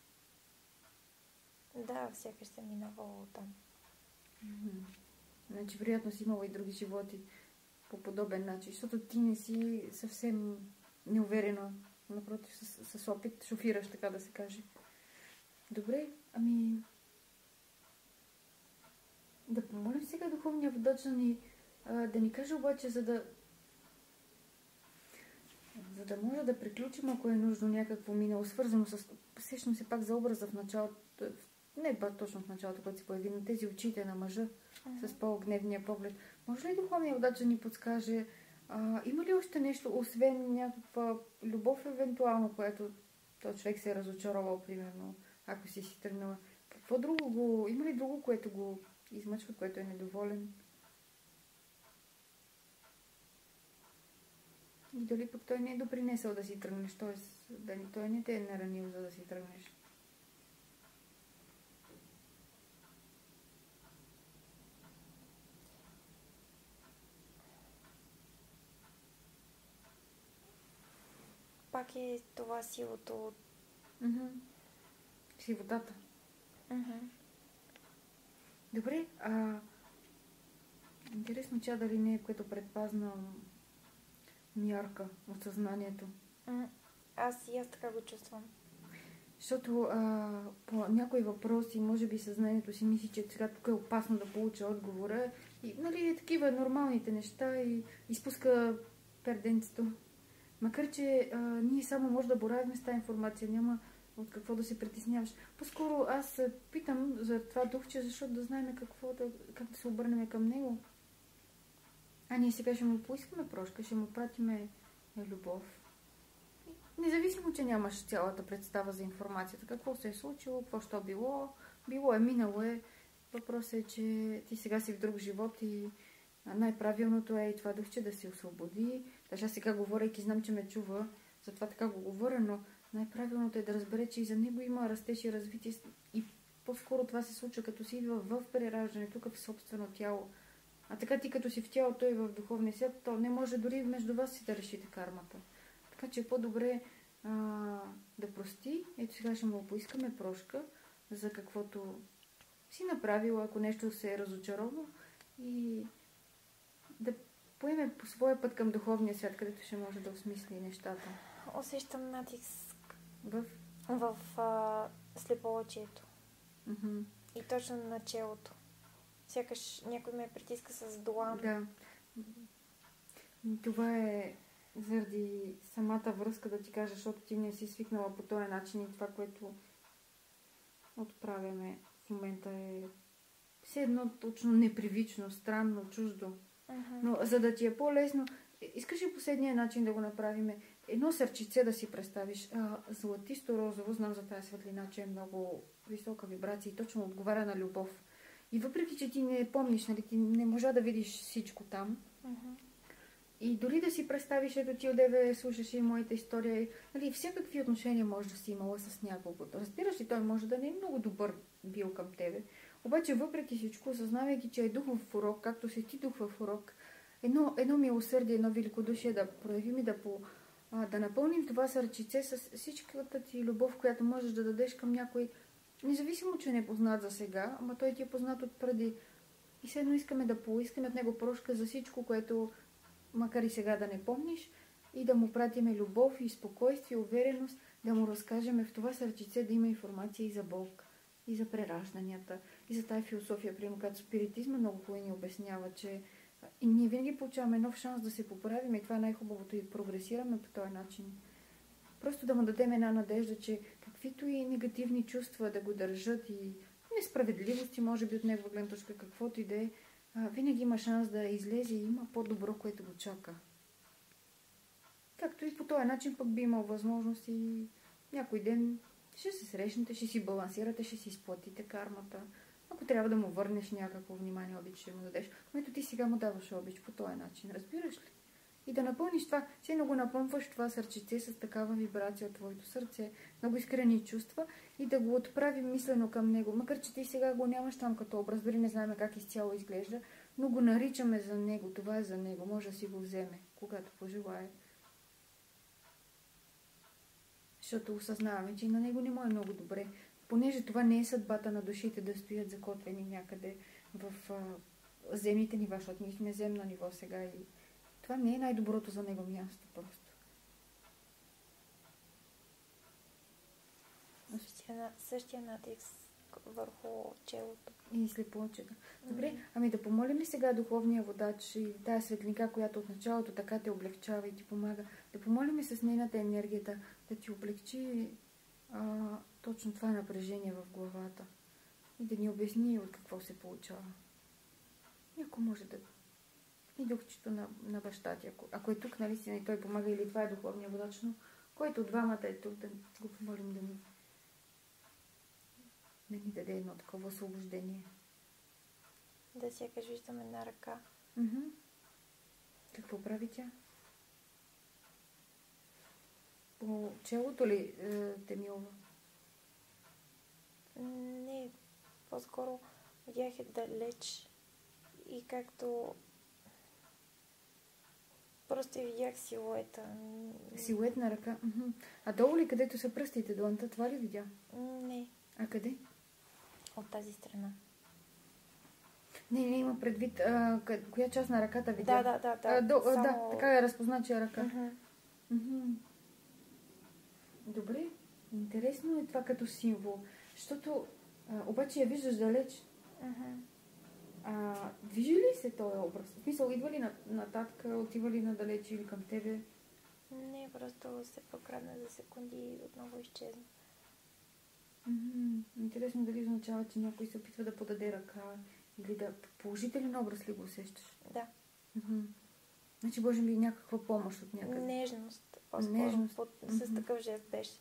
Speaker 2: Да, сякаш съм минавала там.
Speaker 1: Значи, вероятно си имала и други животи по подобен начин, защото ти не си съвсем неуверена, напротив, с опит шофираш, така да се каже. Добре, да помолим сега духовния водач да ни каже обаче, за да може да приключим, ако е нужно някакво минало, свързано с... Сещам се пак за образа в началото, не точно в началото, когато се появи, на тези очите на мъжа с по-гневния поглед. Може ли духовният водач да ни подскаже, има ли още нещо, освен някаква любов, евентуално, което този човек се е разочаровал, примерно, ако си тръгнала? Какво друго има ли друго, което го измъчва, което е недоволен? И дали пък той не е допринесъл да си тръгнеш, т.е. дали той не те е наранил, за да си тръгнеш?
Speaker 2: Пак е това силото.
Speaker 1: Сивотата. Добре, интересно, че дали не е което предпазна мярка от съзнанието.
Speaker 2: Аз така го чувствам.
Speaker 1: Защото по някои въпроси, може би съзнанието си мисли, че сега тук е опасно да получа отговора. И, нали, такива нормалните неща и изпуска перденцето. Макар, че ние само може да боравим с тази информация, няма от какво да се притесняваш. По-скоро аз питам за това духче, защото да знаем как да се обърнем към него. Ние сега ще му поискаме прошка, ще му пратиме любов. Независимо, че нямаш цялата представа за информацията, какво се е случило, какво ще било е, минало е. Въпросът е, че ти сега си в друг живот и най-правилното е и това духче да се освободи. Даже аз сега говорейки, знам, че ме чува, затова така го говоря, но най-правилното е да разбере, че и за него има растеж и развитие и по-скоро това се случва, като си идва в прераждане, тук в собствено тяло. А така ти като си в тяло, той в духовния свят, то не може дори между вас си да решите кармата. Така че е по-добре да прости. Ето сега ще му поискаме прошка за каквото си направила, ако нещо се е разочаровало и да поеме по своя път към духовния свят, където ще може да осмисли нещата.
Speaker 2: Усещам натиск
Speaker 1: в
Speaker 2: слепоочието. И точно на началото. Сякаш някой ме притиска с длан.
Speaker 1: Да. Това е заради самата връзка, да ти кажа, защото ти не си свикнала по този начин и това, което отправяме в момента е все едно точно непривично, странно, чуждо. Но за да ти е по-лесно, искаш ли последния начин да го направим? Едно сърчице да си представиш. Златисто розово, знам за тази светлина, че е много висока вибрация и точно отговаря на любов. И въпреки, че ти не помниш, нали, ти не можа да видиш всичко там. И дори да си представиш, ето ти одеве слушаш и моята история, нали, всякакви отношения може да си имала с няколкото. Разбираш ли, той може да не е много добър бил към тебе. Обаче въпреки всичко, съзнавайки, че е дух в урок, както си ти дух в урок, едно милосърдие, едно великодушие да проявим и да напълним това сърчице с всичката ти любов, която можеш да дадеш към някой, независимо, че не е познат за сега, ама той ти е познат отпреди. И следно искаме да поискаме от него прошка за всичко, което макар и сега да не помниш, и да му пратиме любов и спокойствие, увереност, да му разкажем в това сърчице да има информация и за Бог, и за преражданията, и за тази философия, примерно, като спиритизма много хубаво ни обяснява, че и ние винаги получаваме нов шанс да се поправим и това е най-хубавото и прогресираме по този начин. Просто да му дадем една надежда, че каквито и негативни чувства да го държат и несправедливости, може би от негова гледна точка, каквото и да е, винаги има шанс да излезе и има по-добро, което го чака. Както и по този начин пък би имал възможност и някой ден ще се срещнете, ще си балансирате, ще си изплатите кармата. ако трябва да му върнеш някакво внимание, обич, ще му дадеш. Но ето ти сега му даваш обич по този начин, разбираш ли? И да напълниш това, все много напъмпваш това сърчице с такава вибрация от твоето сърце, много искрени чувства и да го отправи мислено към него. Макар че ти сега го нямаш там като образ, дори не знаем как изцяло изглежда, но го наричаме за него, това е за него, може да си го вземе, когато пожелае. Защото осъзнаваме, че и на него не му е много добре. Понеже това не е съдбата на душите да стоят закотвени някъде в земните нива, защото ние сме земно ниво сега и това не е най-доброто за него място просто.
Speaker 2: Същия натиск върху челото.
Speaker 1: И слепочета. Добре, ами да помолим ли сега духовния водач и тая светлинка, която от началото така те облегчава и ти помага, да помолим ли с нейната енергия да ти облегчи точно това напрежение в главата и да ни обясни от какво се получава. Ако може да... И духчето на баща ти, ако е тук, нали си, и той помага, или това е духовния водач, но който от двамата е тук, да го помолим да ни даде едно такова освобождение.
Speaker 2: Да сякаш виждам една ръка.
Speaker 1: Какво прави тя? По челото ли те милва?
Speaker 2: Не, по-скоро видях е далеч и както просто видях силуета.
Speaker 1: Силует на ръка? А долу ли, където са пръстите, дланта, това ли видя?
Speaker 2: Не.
Speaker 1: А къде?
Speaker 2: От тази страна.
Speaker 1: Не, има предвид коя част на ръката видя?
Speaker 2: Да.
Speaker 1: Да, така я разпозна, че е ръка. Добре, интересно е това като символ, защото обаче я виждаш далеч. Движи ли се този образ? В смисъл, идва ли нататък, отива ли надалеч или към тебе?
Speaker 2: Не, просто се прокрадна за секунди и отново изчезна.
Speaker 1: Интересно дали означава, че някой се опитва да подаде ръка или да положителен образ ли го усещаш?
Speaker 2: Да.
Speaker 1: Значи, Боже ми, някаква помощ от някъде.
Speaker 2: Нежност. По-скоро с такъв жест беше.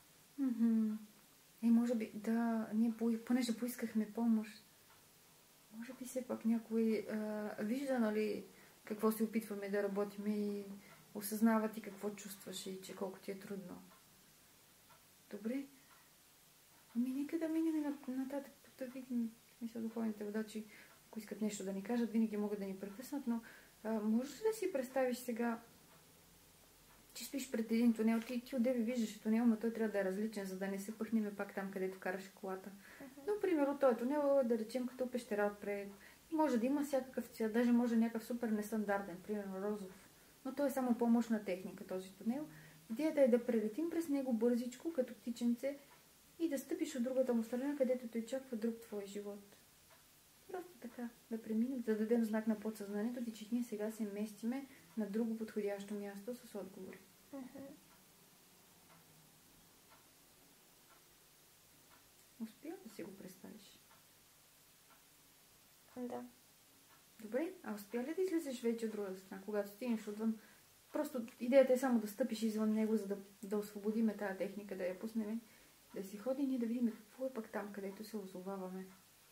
Speaker 1: Може би, да, ние понеже поискахме помощ, може би все пак някой вижда, нали, какво се опитваме да работим и осъзнава ти какво чувстваш и че колко ти е трудно. Добре. Ами нека да минем нататък, да видим, мисля, духовните водачи, ако искат нещо да ни кажат, винаги могат да ни прекъснат, но можеш ли да си представиш сега, че спиш пред един тунел, ти отдеве виждаш тунел, но той трябва да е различен, за да не се пъхнем пак там, където караш колата. Например, от този тунел, да речем, като пещера отпред. Може да има всякакъв цвят, даже може някакъв супер нестандартен, примерно розов. Но той е само помощна техника, този тунел. Идеята е да прелетим през него бързичко, като птиченце, и да стъпиш от другата му страна, където те очаква друг твой живот. Просто така, да преминем, да дадем знак на подсъзнанието ти, че ние сега се местиме на друго подходящо място с отговори. Успя да си го представиш?
Speaker 2: Да.
Speaker 1: Добре, а успя ли да излезеш вече от другата страна, когато стигнеш отвън? Просто идеята е само да стъпиш извън него, за да освободиме тази техника, да я пуснем, да си ходим и да видим какво е пък там, където се озоваваме.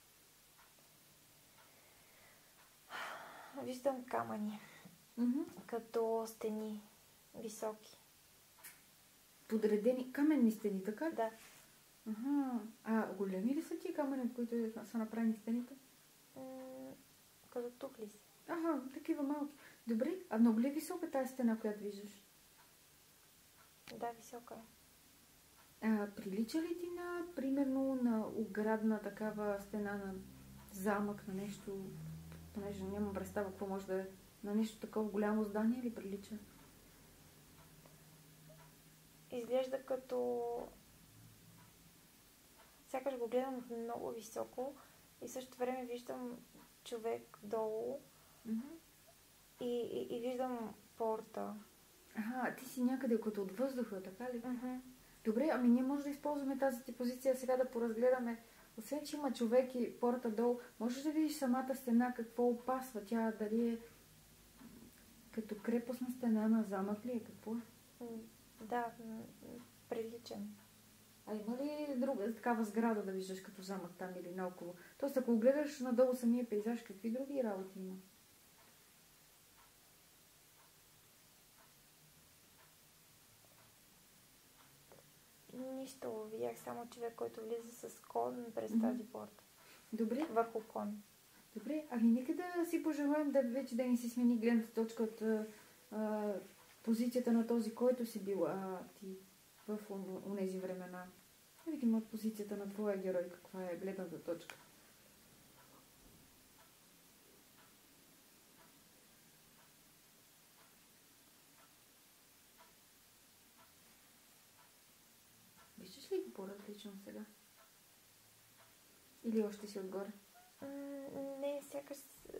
Speaker 2: Виждам камъни. Като стени. Високи.
Speaker 1: Подредени каменни стени, така ли?
Speaker 2: Да.
Speaker 1: Големи ли са тия камъни, от които са направени стените?
Speaker 2: Като тухли си.
Speaker 1: Такива малки. Добре, а много ли е висока тази стена, която виждаш?
Speaker 2: Да, висока е.
Speaker 1: Прилича ли ти примерно на оградна такава стена на замък, на нещо, понеже нямам представа какво може да е, на нещо такова голямо здание ли прилича?
Speaker 2: Изглежда като... Сякаш го гледам много високо и също време виждам човек долу и виждам порта.
Speaker 1: Ти си някъде като от въздуха, така ли? Добре, ами ние може да използваме тази ти позиция сега да поразгледаме. Освен, че има човек и порта долу, можеш да видиш самата стена какво опасва. Тя дали е като крепостна стена на замък ли е? Какво е?
Speaker 2: Да, приличам.
Speaker 1: А има ли друга такава сграда да виждаш като замък там или наоколо? Тоест, ако гледаш надолу самия пейзаж, какви други работи има?
Speaker 2: Нищо. Видях само човек, който влиза с кон през
Speaker 1: Мгм.
Speaker 2: тази порта.
Speaker 1: Добре,
Speaker 2: Върху кон.
Speaker 1: добре. Ами нека да си пожелаем да вече да ни си смени гледната точка от позицията на този, който си бил ти в онези времена. Да видим от позицията на твоя герой каква е гледната точка. Виждаш ли го по-различно сега? Или още си отгоре?
Speaker 2: Не, сякаш...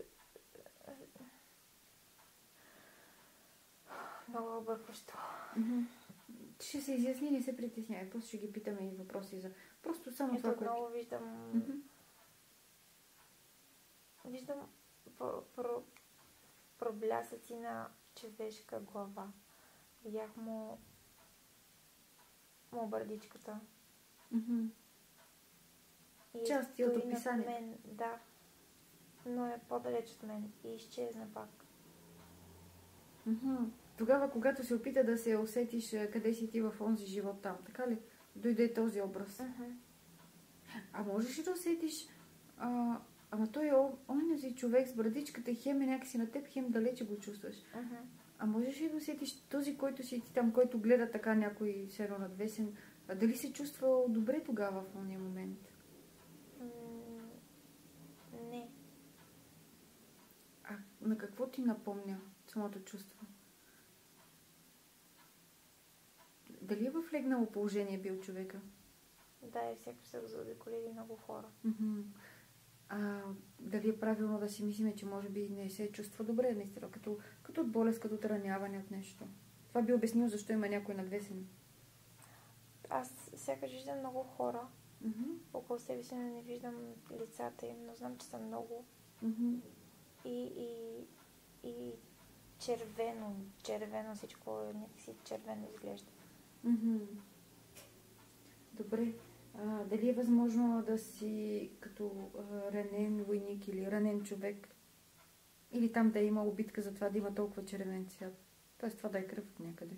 Speaker 2: Много объркващо.
Speaker 1: Ще се изясни, не се притеснявай. Просто ще ги питаме и въпроси за... Просто само
Speaker 2: Ето
Speaker 1: това, което...
Speaker 2: отново виждам... Виждам проблясъци на човешка глава. Видях му бърдичката. И
Speaker 1: Части от
Speaker 2: стои над
Speaker 1: описанието.
Speaker 2: мен, да. Но е по-далеч от мен и изчезна пак.
Speaker 1: Тогава, когато се опита да се усетиш къде си ти в онзи живот там, така ли? Дойде този образ. А можеш ли да усетиш... ама той е онзи човек с брадичката, хем е някакси на теб, хем далече го чувстваш. А можеш ли да усетиш този, който си ти там, който гледа така някой все едно надвесен, дали се чувства добре тогава в ония момент?
Speaker 2: Не.
Speaker 1: А на какво ти напомня самото чувство? Дали е в легнало положение бил човека?
Speaker 2: Да, и сякаш са го заобиколили много хора.
Speaker 1: Дали е правилно да си мислиме, че може би не се чувства добре, наистина, като от болест, като от раняване от нещо? Това би обяснил защо има някой надвесен.
Speaker 2: Аз сякаш виждам много хора. Около себе си не виждам лицата им, но знам, че са много. И червено всичко някакси червено изглежда.
Speaker 1: Добре. Дали е възможно да си като ранен войник или ранен човек? Или там да е имало битка за това да има толкова червен цвят? Тоест това да е кръв от някъде.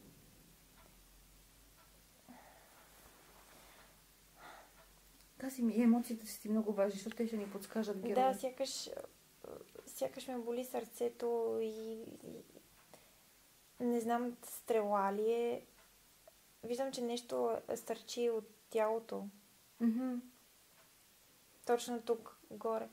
Speaker 1: Кази ми, емоциите си много важни, защото те ще ни подскажат героя.
Speaker 2: Да, сякаш ме боли сърцето и не знам, стрела ли е. Виждам, че нещо стърчи от тялото. Точно тук, горе.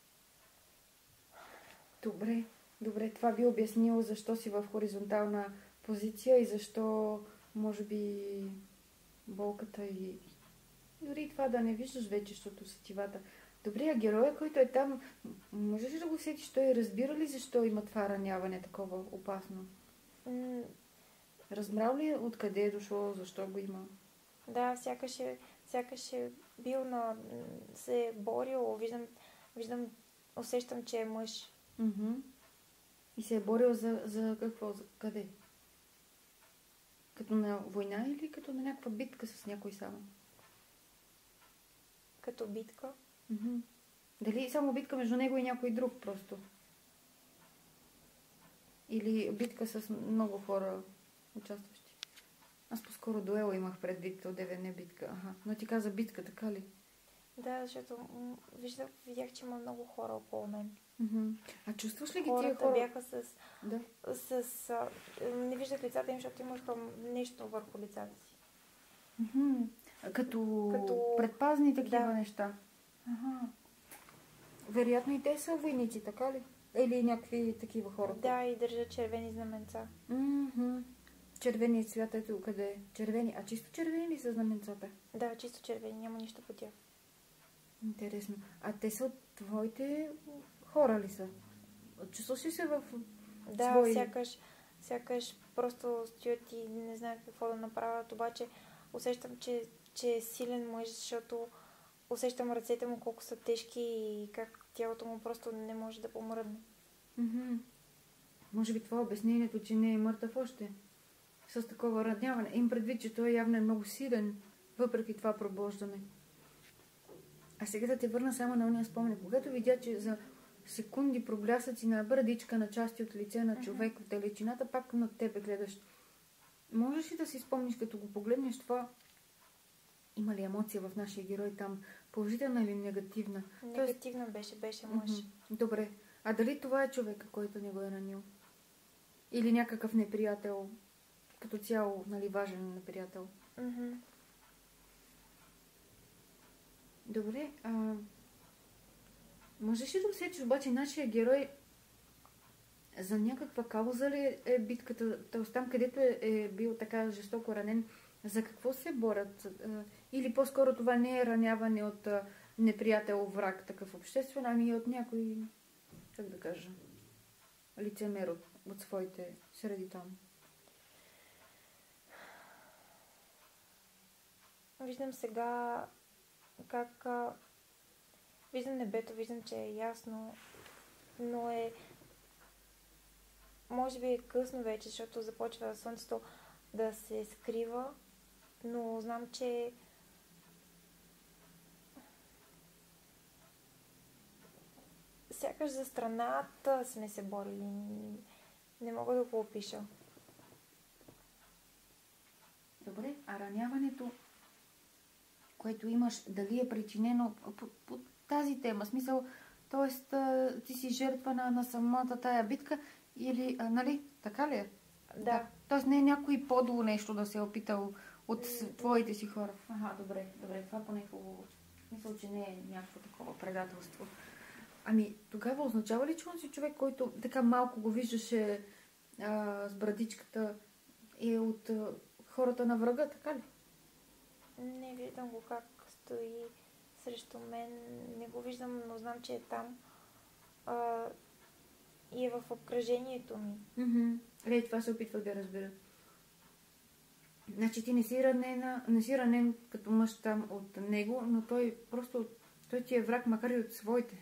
Speaker 1: Добре. Това би обяснило защо си в хоризонтална позиция и защо, може би, болката и дори това да не виждаш вече, защото сетивата. Добре, а героя, който е там, можеш ли да го сетиш? Той разбира ли защо има това раняване такова опасно? Разбрал ли откъде е дошло, защо го има?
Speaker 2: Да, сякаш е бил се е борил. Виждам, усещам, че е мъж.
Speaker 1: И се е борил за какво? За къде? Като на война или като на някаква битка с някой само?
Speaker 2: Като битка.
Speaker 1: Дали само битка между него и някой друг просто? Или битка с много хора участващи? Аз по-скоро дуела имах предвид, одеве не битка. Но ти каза битка, така ли?
Speaker 2: Да, защото видях, че има много хора около мен.
Speaker 1: А чувстваш ли ги тия хора?
Speaker 2: Бяха
Speaker 1: Да.
Speaker 2: не виждах лицата им, защото имаха нещо върху лицата си.
Speaker 1: Като предпазни такива неща. Вероятно и те са войници, така ли? Или някакви такива хора?
Speaker 2: Да, и държат червени знаменца.
Speaker 1: Червени цвят, ето къде е? Червени. А чисто червени ли са знаменцата?
Speaker 2: Да, чисто червени, няма нищо по тях.
Speaker 1: Интересно. А те са от твоите хора ли са? Чувстваш ли се в
Speaker 2: свои? Да, сякаш просто стоят и не знаят какво да направят, обаче усещам, че е силен мъж, защото усещам ръцете му колко са тежки и как тялото му просто не може да помръдне.
Speaker 1: Може би това е обяснението, че не е мъртъв още. С такова раняване. Им предвид, че той явно е много силен. въпреки това пробождане. А сега да те върна само на ония спомен. Когато видя, че за секунди проблясъци на брадичка, на части от лице на човек в далечината, пак над тебе гледаш. Можеш ли да си спомниш, като го погледнеш това, има ли емоция в нашия герой там? Положителна или негативна?
Speaker 2: Негативна беше мъж.
Speaker 1: Добре. А дали това е човека, който не го е ранил? Или някакъв неприятел? Като цяло, нали, важен неприятел? Добре. Можеш ли да усетиш обаче нашия герой за някаква кауза ли е битката? Тоест там, където е бил така жестоко ранен, за какво се борят? Или по-скоро това не е раняване от неприятел, враг, такъв обществен, ами от някой, как да кажа, лицемер от своите среди там?
Speaker 2: Виждам сега как... Виждам небето, виждам, че е ясно, но е... Може би е късно вече, защото започва слънцето да се скрива, но знам, че сякаш за страната сме се борили. Не мога да го опиша.
Speaker 1: Добре, а раняването, което имаш, дали е причинено по тази тема? Смисъл, т.е. ти си жертва на самата тая битка или, нали, така ли е?
Speaker 2: Да.
Speaker 1: Тоест не е някой подло нещо да се е опитал от твоите си хора. Добре, това поне е хубаво. Мисля, че не е някакво такова предателство. Ами, тогава означава ли, че он си човек, който така малко го виждаше с брадичката, е от хората на врага, така ли?
Speaker 2: Не виждам го как стои срещу мен. Не го виждам, но знам, че е там. И е в обкръжението ми.
Speaker 1: Това се опитвах да разбера. Значи ти не си ранен като мъж там от него, но той ти е враг, макар и от своите.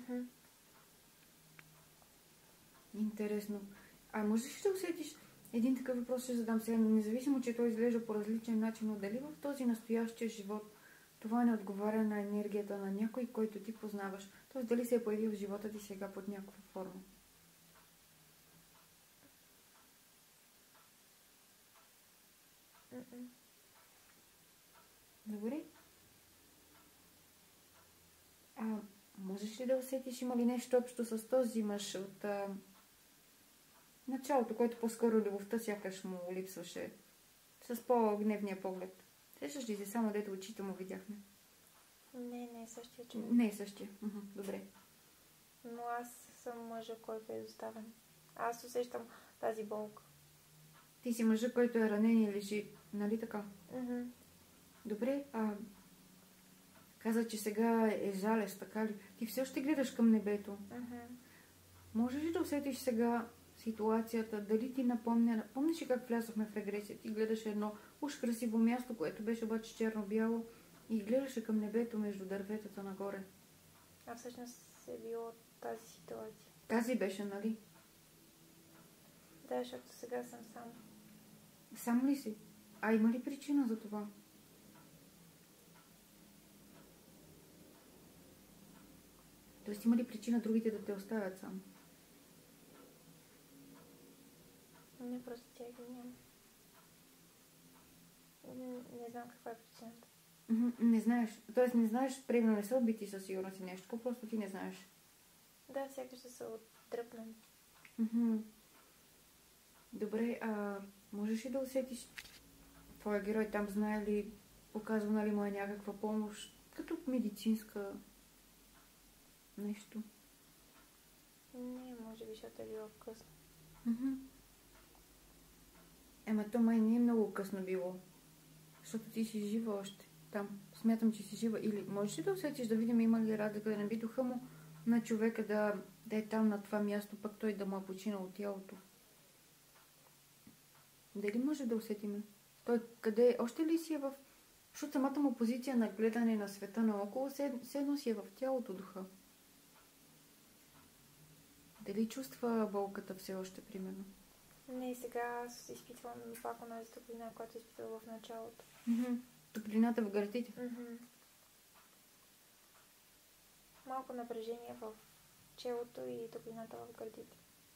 Speaker 1: Интересно. А можеш ли да усетиш един такъв въпрос, ще задам сега, независимо, че той изглежда по различен начин, но дали в този настоящия живот това не отговаря на енергията на някой, който ти познаваш? Тоест дали се е появил в живота ти сега под някаква форма? Добре. Можеш ли да усетиш, има ли нещо общо с този мъж от началото, който по-скоро любовта сякаш му липсваше, с по-гневния поглед? Сещаш ли се, само дето очите му видяхме?
Speaker 2: Не е същия човек.
Speaker 1: Не е същия. Добре.
Speaker 2: Но аз съм мъжа, който е изоставен. Аз усещам тази болка.
Speaker 1: Ти си мъжа, който е ранен и лежи, нали така? Добре, каза, че сега е жалест, така ли? Ти все още гледаш към небето. Можеш ли да усетиш сега ситуацията, дали ти напомня... Помниш ли как влязохме в регресия? Ти гледаше едно уж красиво място, което беше обаче черно-бяло и гледаше към небето между дърветата нагоре.
Speaker 2: А всъщност е било тази ситуация.
Speaker 1: Тази беше, нали?
Speaker 2: Да, защото сега съм сам.
Speaker 1: Сам ли си? А има ли причина за това? Тоест има ли причина другите да те оставят сам?
Speaker 2: Не, просто тя ги няма. Не знам каква е причината.
Speaker 1: Не знаеш. Тоест не знаеш, примерно не са убити със сигурност и нещо, просто ти не знаеш.
Speaker 2: Да, сякаш ще са отдръпнали.
Speaker 1: Добре, можеш ли да усетиш твоя герой там, знае ли, показвана ли му е някаква помощ, като медицинска нещо?
Speaker 2: Не, може би, защото е било късно.
Speaker 1: То май не е много късно било, защото ти си жива още там. Смятам, че си жива. Или можеш ли да усетиш, да видим има ли разлика, да не би духа му на човека да е там на това място, пък той да му е починал от тялото? Дали може да усетиме? Той къде още ли си е в... Защото самата му позиция на гледане на света наоколо се едно си е в тялото духа. Дали чувства болката все още, примерно?
Speaker 2: Не, сега аз изпитвам пак онази топлина, която изпитвам в началото.
Speaker 1: топлината в гърдите.
Speaker 2: Малко напрежение в челото и топлината в гърдите.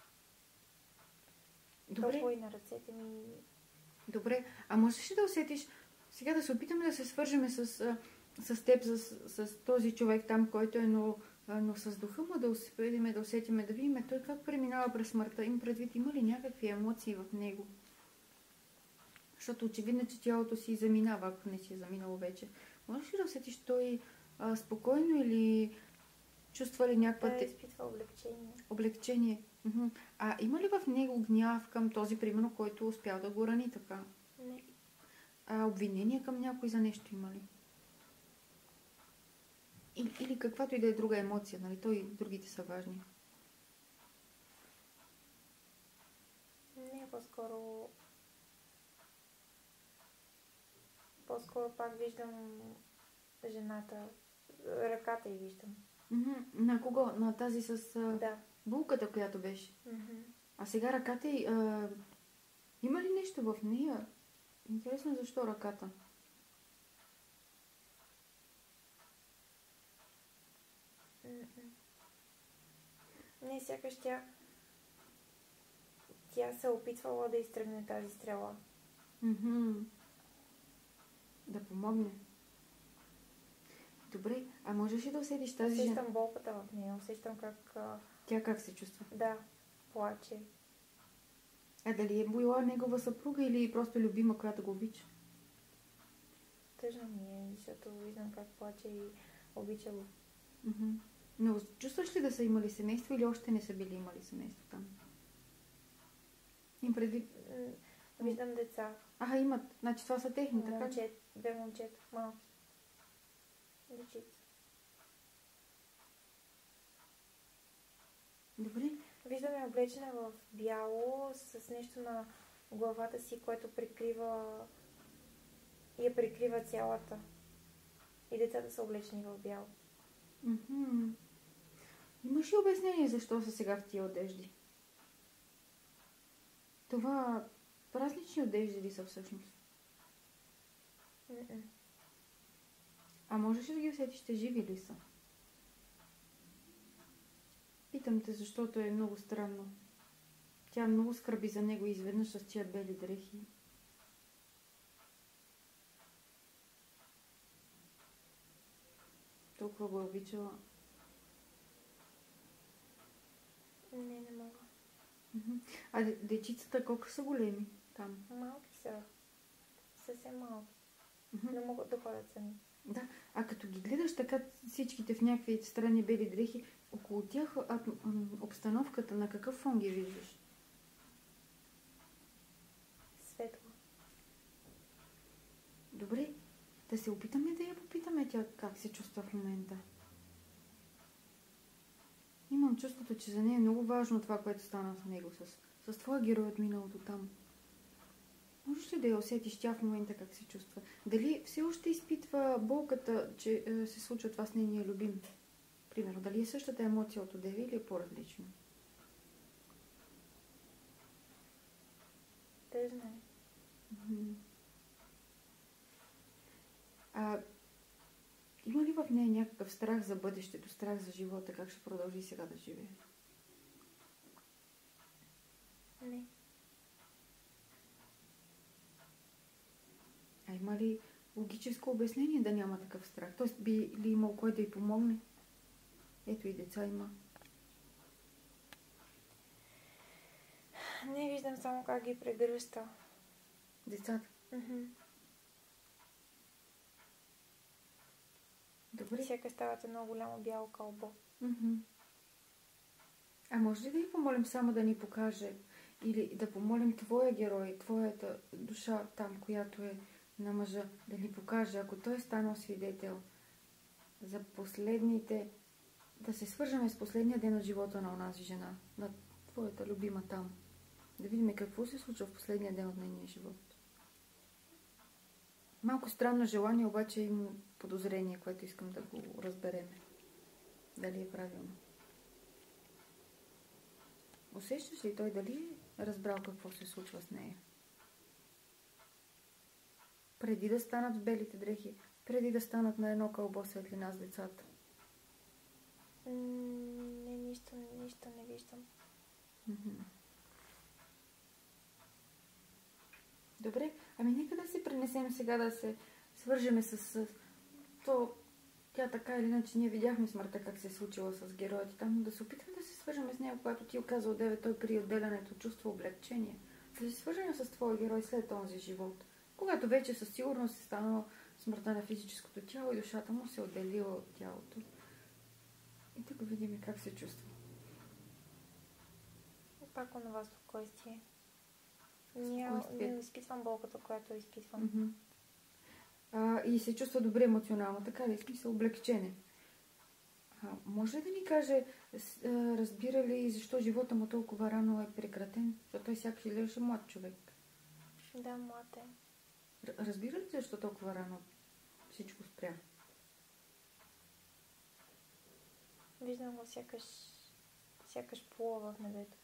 Speaker 1: Добре.
Speaker 2: Топло и на ръцете ми.
Speaker 1: Добре, а можеш ли да усетиш, сега да се опитаме да се свържеме с теб, с този човек там, който е, но с духа му да успеем да усетиме, да видим той как преминава през смъртта. Им предвид, има ли някакви емоции в него? Защото очевидно, че тялото си заминава, ако не си е заминало вече. Можеш ли да усетиш той спокойно или чувства ли някаква...
Speaker 2: Да, изпитва облегчение.
Speaker 1: Облегчение. А има ли в него гняв към този, примерно, който успял да го рани така?
Speaker 2: Не.
Speaker 1: А обвинение към някой за нещо има ли? Или каквато и да е друга емоция, нали? Той и другите са важни.
Speaker 2: Не, по-скоро пак виждам жената, ръката й виждам.
Speaker 1: На кого? На тази с
Speaker 2: Да.
Speaker 1: булката, която беше? А сега ръката й... има ли нещо в нея? Интересно е защо ръката?
Speaker 2: Не, сякаш тя се опитвала да изтръгне тази стрела.
Speaker 1: Да помогне. Добре, а можеш ли да усетиш тази жена?
Speaker 2: Усещам болката в нея, усещам как...
Speaker 1: Тя как се чувства?
Speaker 2: Да, плаче.
Speaker 1: А дали е била негова съпруга или просто любима, която го обича?
Speaker 2: Тъжно ми е, защото виждам как плаче и обича го.
Speaker 1: Но чувстваш ли да са имали семейство или още не са били имали семейство там? Им предвид...
Speaker 2: Виждам деца.
Speaker 1: Имат. Значи това са техни, така?
Speaker 2: Две момчета, малки. Дечица.
Speaker 1: Добре.
Speaker 2: Виждам я облечена в бяло, с нещо на главата си, което я прикрива цялата. И децата са облечени в бяло.
Speaker 1: Имаш ли обяснение защо са сега в тия одежди? Това празнични одежди ли са всъщност? А можеш ли да ги усетиш, те живи ли са? Питам те, защото е много странно. Тя много скърби за него и изведнъж с тия бели дрехи. Толкова го е обичала.
Speaker 2: Не мога.
Speaker 1: А дечицата колко са големи там?
Speaker 2: Малки са. Съвсем малки. Не могат да ходят сами.
Speaker 1: Да, а като ги гледаш така всичките в някакви странни бели дрехи, около тях обстановката на какъв фон ги виждаш?
Speaker 2: Светло.
Speaker 1: Добре, да се опитаме да я попитаме тя как се чувства в момента. Имам чувството, че за нея е много важно това, което стана с него, с твоя герой от миналото там. Можеш ли да я усетиш тя в момента как се чувства? Дали все още изпитва болката, че се случва това с нейния любим? Примерно, дали е същата емоция от одеве или е по-различно?
Speaker 2: Тъжно е.
Speaker 1: Има ли в нея някакъв страх за бъдещето, страх за живота, как ще продължи сега да живее?
Speaker 2: Не.
Speaker 1: А има ли логическо обяснение да няма такъв страх? Тоест би ли имал кой да й помогне? Ето и деца има.
Speaker 2: Не виждам само как ги прегръща.
Speaker 1: Децата? Добре.
Speaker 2: Сякаш стават едно голямо бяло кълбо.
Speaker 1: А може ли да й помолим само да ни покаже или да помолим твоя герой, твоята душа там, която е на мъжа, да ни покаже, ако той е станал свидетел за последните, да се свържем с последния ден от живота на онази жена, на твоята любима там. Да видим какво се случва в последния ден от нейния живот. Малко странно желание, обаче има подозрение, което искам да го разберем. Дали е правилно. Усещаш ли той дали е разбрал какво се случва с нея? Преди да станат в белите дрехи, преди да станат на едно кълбо светлина с децата.
Speaker 2: Не, нищо не виждам.
Speaker 1: Добре, ами нека да си пренесем сега, да се свържеме с то. Тя така или иначе, ние видяхме смъртта как се е случила с героите там, но да се опитаме да се свържеме с нея, когато ти оказа отдеве той при отделянето чувства облегчение. Да се свържем с твоя герой след този живот, когато вече със сигурност е станала смъртта на физическото тяло и душата му се е отделила от тялото. И да го видим как се чувства.
Speaker 2: Пак онова спокойствие. Не изпитвам болката, която изпитвам.
Speaker 1: И се чувства добре емоционално, така ли? Смисъл облегчене. Може ли да ни каже, разбира ли защо живота му толкова рано е прекратен? Защото той сякаш изглеждаше млад човек.
Speaker 2: Да, млад е.
Speaker 1: Разбира ли защо толкова рано всичко спря?
Speaker 2: Виждам го сякаш плува в небето.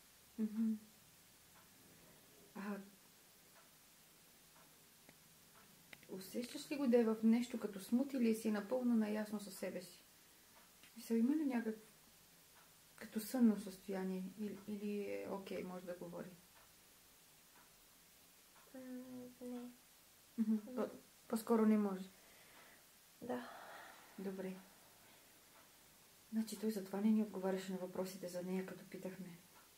Speaker 1: Усещаш ли го да е в нещо като смут или си напълно наясно със себе си? Мисля, има ли някакво като сънно състояние или е окей, може да говори?
Speaker 2: Не.
Speaker 1: По-скоро не може.
Speaker 2: Да.
Speaker 1: Добре. Значи той затова не ни отговаряше на въпросите за нея, като питахме.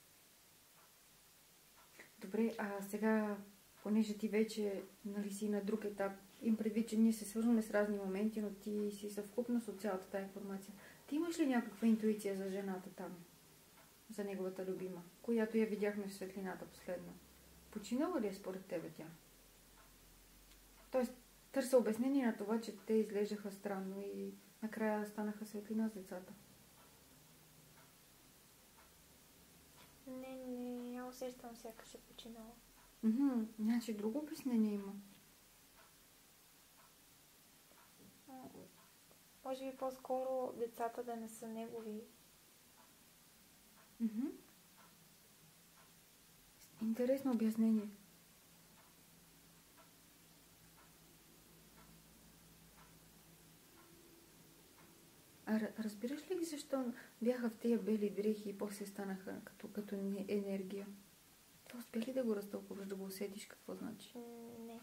Speaker 1: Добре, а сега, понеже ти вече си на друг етап, им предвид, че ние се свързваме с разни моменти, но ти си съвкупност от цялата тази информация. Ти имаш ли някаква интуиция за жената там? За неговата любима, която я видяхме в светлината последно? Починала ли е според тебе тя? Тоест, търся обяснение на това, че те изглеждаха странно и накрая станаха светлина с децата.
Speaker 2: Не, я усещам сякаш е починала.
Speaker 1: Значи друго обяснение има.
Speaker 2: Може би по-скоро децата да не са негови.
Speaker 1: Интересно обяснение. А разбираш ли ги защо бяха в тези бели дрехи и после станаха като енергия? Това успя ли да го разтълкуваш, да го усетиш какво значи?
Speaker 2: Не.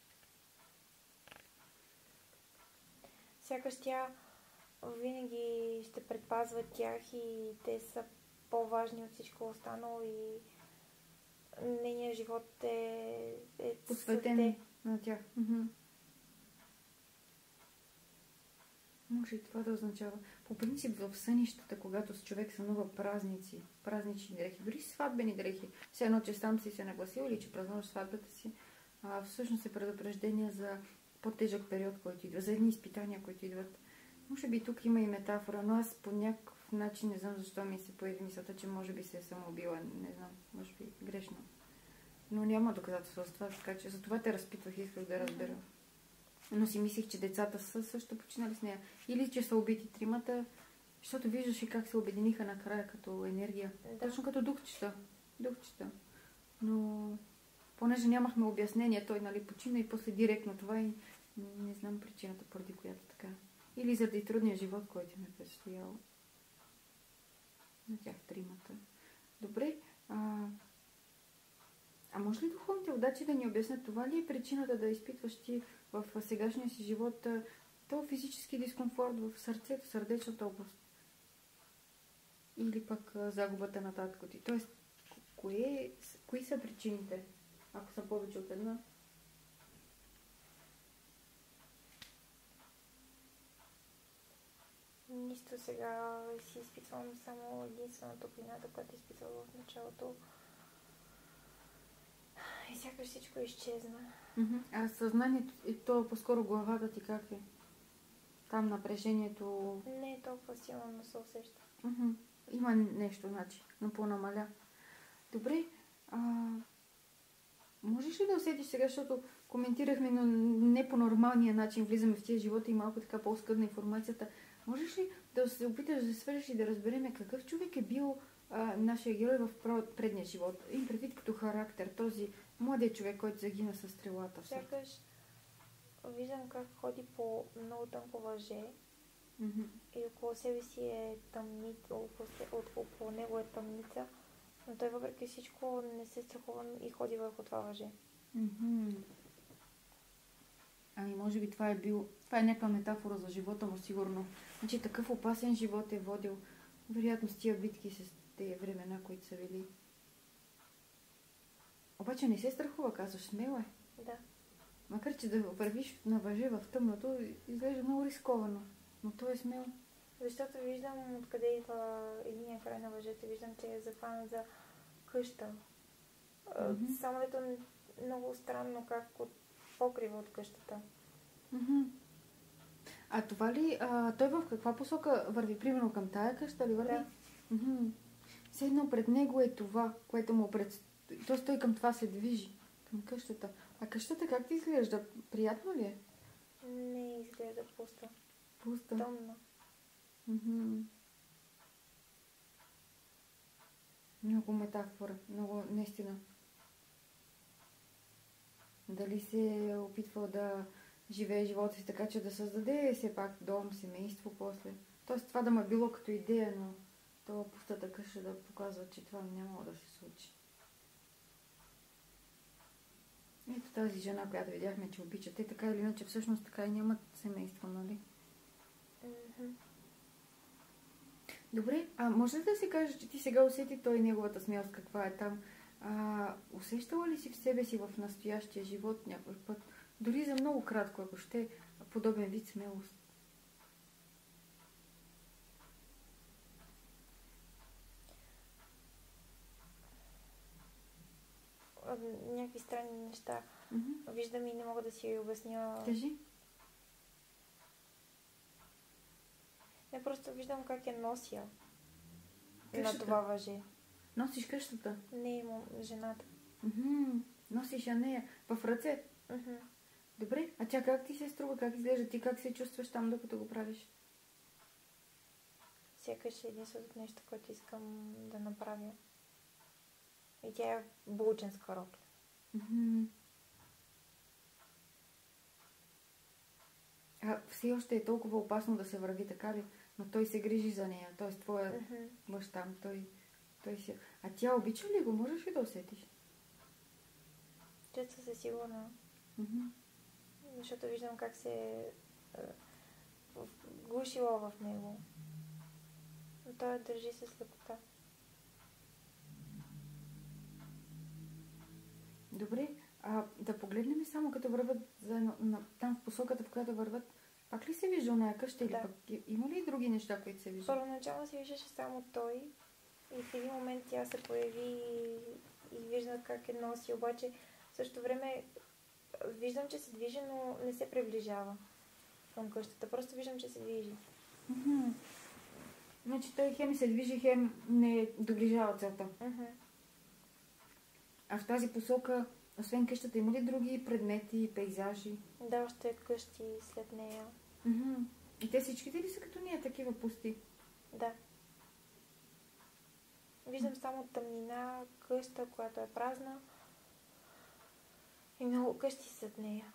Speaker 2: Сякаш тя винаги ще предпазва тях и те са по-важни от всичко останало и нейният живот е
Speaker 1: посветен на тях. Може и това да означава. По принцип в сънищата, когато с човек сънува празнични дрехи, дори сватбени дрехи, все едно, че сам си се нагласил или че празнуваш сватбата си, всъщност е предупреждение за по-тежък период, който идва, за едни изпитания, които идват. Може би тук има и метафора, но аз по някакъв начин не знам защо ми се появи мисълта, че може би се е самоубила. Не знам, може би грешно. Но няма доказателство за това, така че за това те разпитвах и исках да разбера. Но си мислих, че децата са също починали с нея. Или че са убити тримата, защото виждаш и как се обединиха накрая като енергия. Да. Точно като духчета. Но понеже нямахме обяснение, той почина и после директно това и не знам причината, поради която така. Или заради трудния живот, който ме предстоял. На тях тримата. Добре. А може ли духовните удачи да ни обяснят това ли е причината да изпитваш ти в сегашния си живот този физически дискомфорт в сърцето, сърдечната област? Или пък загубата на татко ти? Тоест, кои са причините, ако са повече от една?
Speaker 2: Нищо, сега си изпитвам само единствено топлината, която изпитвах в началото. И сякаш всичко изчезна.
Speaker 1: А съзнанието, и то по-скоро главата ти как е? Там напрежението...
Speaker 2: Не е толкова силно, но се усеща.
Speaker 1: Има нещо, значи, но по-намаля. Добре, можеш ли да усетиш сега, защото коментирахме, но не по нормалния начин, влизаме в тия живота и малко така по-скъдна информацията. Можеш ли да се опиташ да се свържеш и да разбереме какъв човек е бил нашия герой в предния живот? И предвид като характер, този младия човек, който загина със стрелата.
Speaker 2: Сякаш виждам как ходи по много тънко въже и около себе си е тъмница, около него е тъмница, но той въпреки всичко не се страхува и ходи върху това въже.
Speaker 1: Ами може би това е някаква метафора за живота му, сигурно. Значи такъв опасен живот е водил. Вероятно с тия битки с тези времена, които са били. Обаче не се страхува, казваш, смело е.
Speaker 2: Да.
Speaker 1: Макар че да вървиш на въже в тъмното, изглежда много рисковано. Но той е смел.
Speaker 2: Защото виждам откъде идва единия край на въжето. Виждам, че е захванат за къща. Само дето много странно как от покрива от къщата.
Speaker 1: А това ли, той в каква посока върви? Примерно към тая къща ли върви?
Speaker 2: Да.
Speaker 1: Все едно пред него е това, което му предстои. Тоест той към това се движи. Към къщата. А къщата как ти изглежда? Приятно ли е?
Speaker 2: Не изглежда пуста.
Speaker 1: Пуста.
Speaker 2: Тъмна.
Speaker 1: Много метафора. Много, наистина. Дали се опитвал да живее живота си така, че да създаде все пак дом, семейство после. Тоест това да му е било като идея, но това пустата къща да показва, че това няма да се случи. Ето тази жена, която видяхме, че обича. Те така или иначе всъщност така и нямат семейство, нали? Добре, а може ли да си кажеш, че ти сега усети той неговата смелост, каква е там? Усещала ли си в себе си в настоящия живот някой път, дори за много кратко, ако ще, подобен вид смелост?
Speaker 2: Някакви странни неща. Виждам и не мога да си обясня.
Speaker 1: Кажи.
Speaker 2: Не, просто виждам как я нося
Speaker 1: Къщата?
Speaker 2: на това въже.
Speaker 1: Носиш къщата?
Speaker 2: Не, жената.
Speaker 1: Носиш я нея в ръце? Добре, а тя как ти се струва, как изглежда? Ти как се чувстваш там, докато го правиш?
Speaker 2: Сякаш е единственото нещо, което искам да направя. И тя е булченска рокля.
Speaker 1: Все още е толкова опасно да се върви, така ли? Но той се грижи за нея. Т.е. твоя мъж там, той си... А тя обича ли го? Можеш ли да усетиш?
Speaker 2: Чувствам се сигурна. Защото виждам как се е глушила в него. Но той държи се с лекота.
Speaker 1: Добре, да погледнем само като върват заедно, там в посоката, в която върват. Пак ли се вижда оная къща или пък има ли и други неща, които се виждат?
Speaker 2: Първоначално се виждаше само той и в един момент тя се появи и вижда как е носи, обаче в същото време виждам, че се движи, но не се приближава към къщата. Просто виждам, че се движи.
Speaker 1: Значи той хем се движи, хем не доближава целта. А в тази посока, освен къщата, има ли други предмети, пейзажи?
Speaker 2: Да, още къщи след нея.
Speaker 1: И те всичките ли са като ние, такива пусти?
Speaker 2: Да. Виждам само тъмнина, къща, която е празна и много къщи след нея.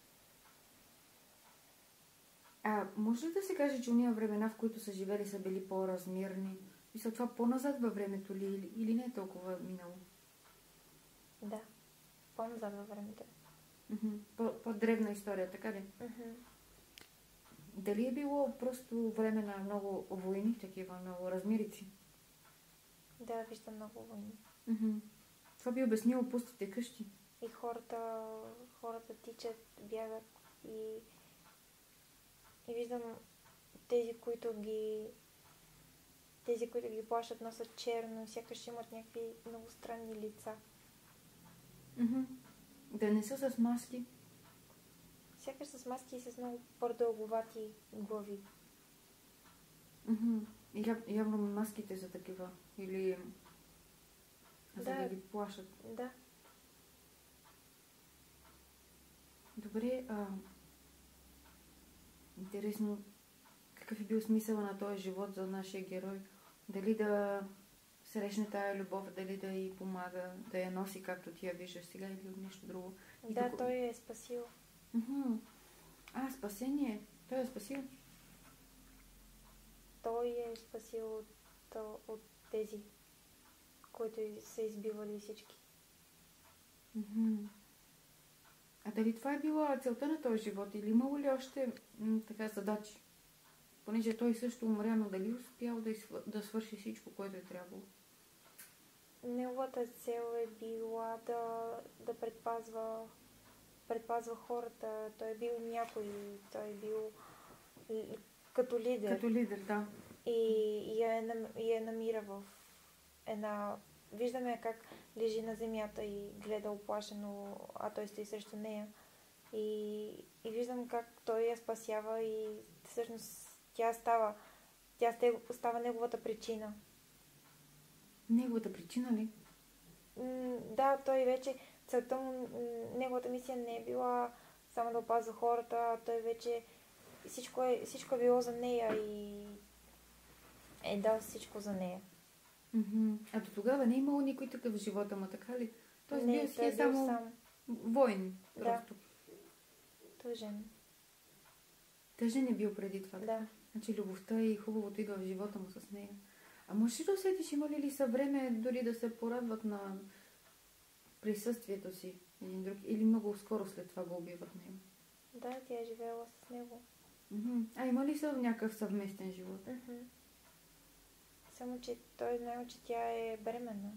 Speaker 1: Може ли да се каже, че уния времена, в които са живели, са били по-размерни? Мисля, това по-назад във времето ли или не е толкова минало?
Speaker 2: Да, по-назад във времето.
Speaker 1: По-древна история, така ли? Дали е било просто време на много войни, такива много размерици?
Speaker 2: Да, виждам много войни.
Speaker 1: Това би обяснило пустите къщи.
Speaker 2: И хората тичат, бягат и виждам тези, които ги плашат, носят черно, сякаш имат някакви много странни лица.
Speaker 1: Да не са с маски?
Speaker 2: Сякаш с маски и с много по-дълговати глави.
Speaker 1: Явно маските са такива. Или за да ги плашат.
Speaker 2: Да.
Speaker 1: Добре, интересно какъв е бил смисъл на този живот за нашия герой? Дали да срещне тая любов, дали да й помага, да я носи както ти я виждаш сега или от нещо друго?
Speaker 2: Да, той я е спасил.
Speaker 1: Спасение. Той е спасил.
Speaker 2: Той е спасил от тези, които са избивали всички.
Speaker 1: А дали това е била целта на този живот или имало ли още така задачи? Понеже той също умря, но дали успял да свърши всичко, което е трябвало?
Speaker 2: Неговата цел е била да предпазва хората. Той е бил някой, той е бил като лидер.
Speaker 1: Като лидер, да.
Speaker 2: И я намира в една... Виждаме как лежи на земята и гледа оплашено, а той стои срещу нея. И виждам как той я спасява и всъщност тя става неговата причина.
Speaker 1: Неговата причина ли?
Speaker 2: Да, той вече целта му, неговата мисия не е била само да опазва хората, а той вече всичко е било за нея и е дал всичко за нея.
Speaker 1: А до тогава не е имало никой такъв в живота му, така ли? Той
Speaker 2: Не,
Speaker 1: бил е само
Speaker 2: сам.
Speaker 1: воин, просто.
Speaker 2: Тъжен.
Speaker 1: Тъжен е бил преди това.
Speaker 2: Да.
Speaker 1: Значи любовта и хубавото идва в живота му с нея. А можеш да усетиш, има ли са време дори да се порадват на присъствието си един друг? Или много скоро след това го убиват него?
Speaker 2: Да, тя е живеела с него.
Speaker 1: А има ли са някакъв съвместен живот?
Speaker 2: Само, че той знае, че тя е бременна.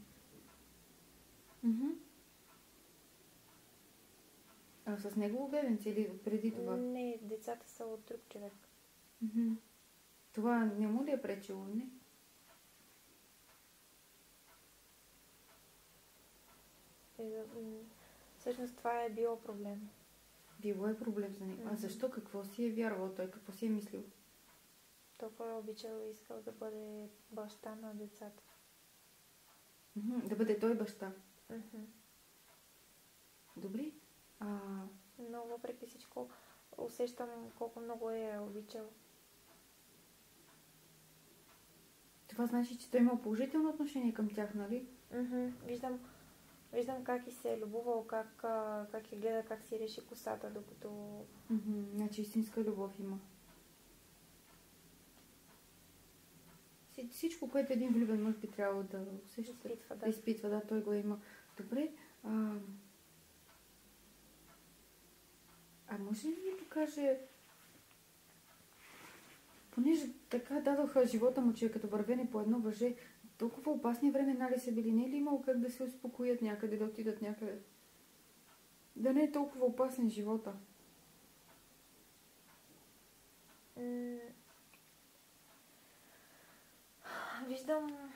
Speaker 1: А с негово бебенце или преди това?
Speaker 2: Не, децата са от друг човек.
Speaker 1: Това не му ли е пречило, не?
Speaker 2: Всъщност това е било проблем.
Speaker 1: Било е проблем за него. А защо? Какво си е вярвал той? Какво си е мислил?
Speaker 2: Толкова е обичал и искал да бъде баща на децата.
Speaker 1: Да бъде той баща. Добре.
Speaker 2: Но въпреки всичко усещам колко много е обичал.
Speaker 1: Това значи, че той има положително отношение към тях, нали?
Speaker 2: Виждам как и се е любовал, как я гледа, как си реши косата, докато...
Speaker 1: Значи истинска любов има. Всичко, което един влюбен мъж би трябвало да усеща.
Speaker 2: Изпитва,
Speaker 1: Изпитва, да, той го има. Добре. Може ли да ми покаже, понеже така дадоха живота му, че е като вървене по едно въже, толкова опасни времена ли са били? Не е ли имало как да се успокоят някъде, да отидат някъде? Да не е толкова опасен живота.
Speaker 2: Виждам...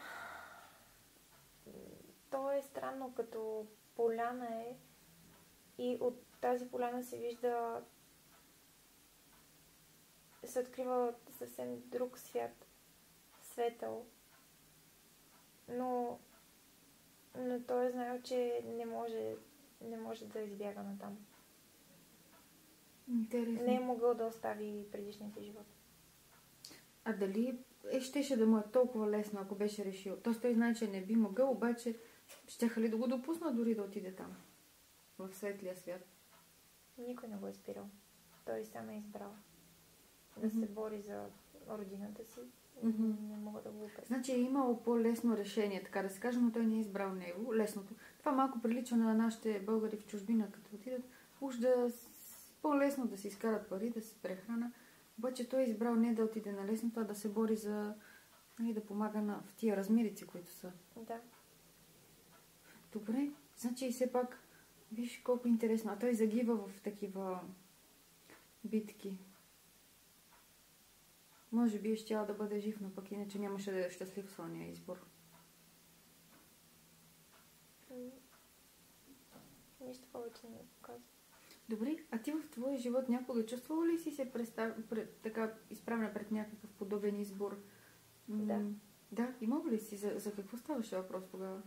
Speaker 2: То е странно, като поляна е и от тази поляна се вижда... се открива съвсем друг свят. Светъл. Но той е знаел, че не може да избяга натам.
Speaker 1: Интересно.
Speaker 2: Не е могъл да остави предишния си живот.
Speaker 1: А дали щеше да му е толкова лесно, ако беше решил? Тоест той знае, че не би могъл, обаче щяха ли да го допуснат дори да отиде там? В светлия свят?
Speaker 2: Никой не го е спирал. Той сам е избрал да се бори за родината си. Не мога да го определя.
Speaker 1: Значи е имало по-лесно решение, така да се каже, но той не е избрал него. Лесното. Това малко прилича на нашите българи в чужбина, като отидат. Уж да по-лесно да си изкарат пари, да се прехрана. Обаче той е избрал не да отиде на лесното, а да се бори за... да помага в тия размерици, които са.
Speaker 2: Да.
Speaker 1: Добре. Значи и все пак, виж колко интересно. А той загива в такива битки. Може би щял да бъде жив, но пък иначе нямаше да е щастлив своя избор.
Speaker 2: Нищо повече не показва.
Speaker 1: Добре, а ти в твоя живот някога чувствала ли си се така изправена пред някакъв подобен избор?
Speaker 2: Да.
Speaker 1: Да, имала ли си? За какво ставаше въпрос тогава?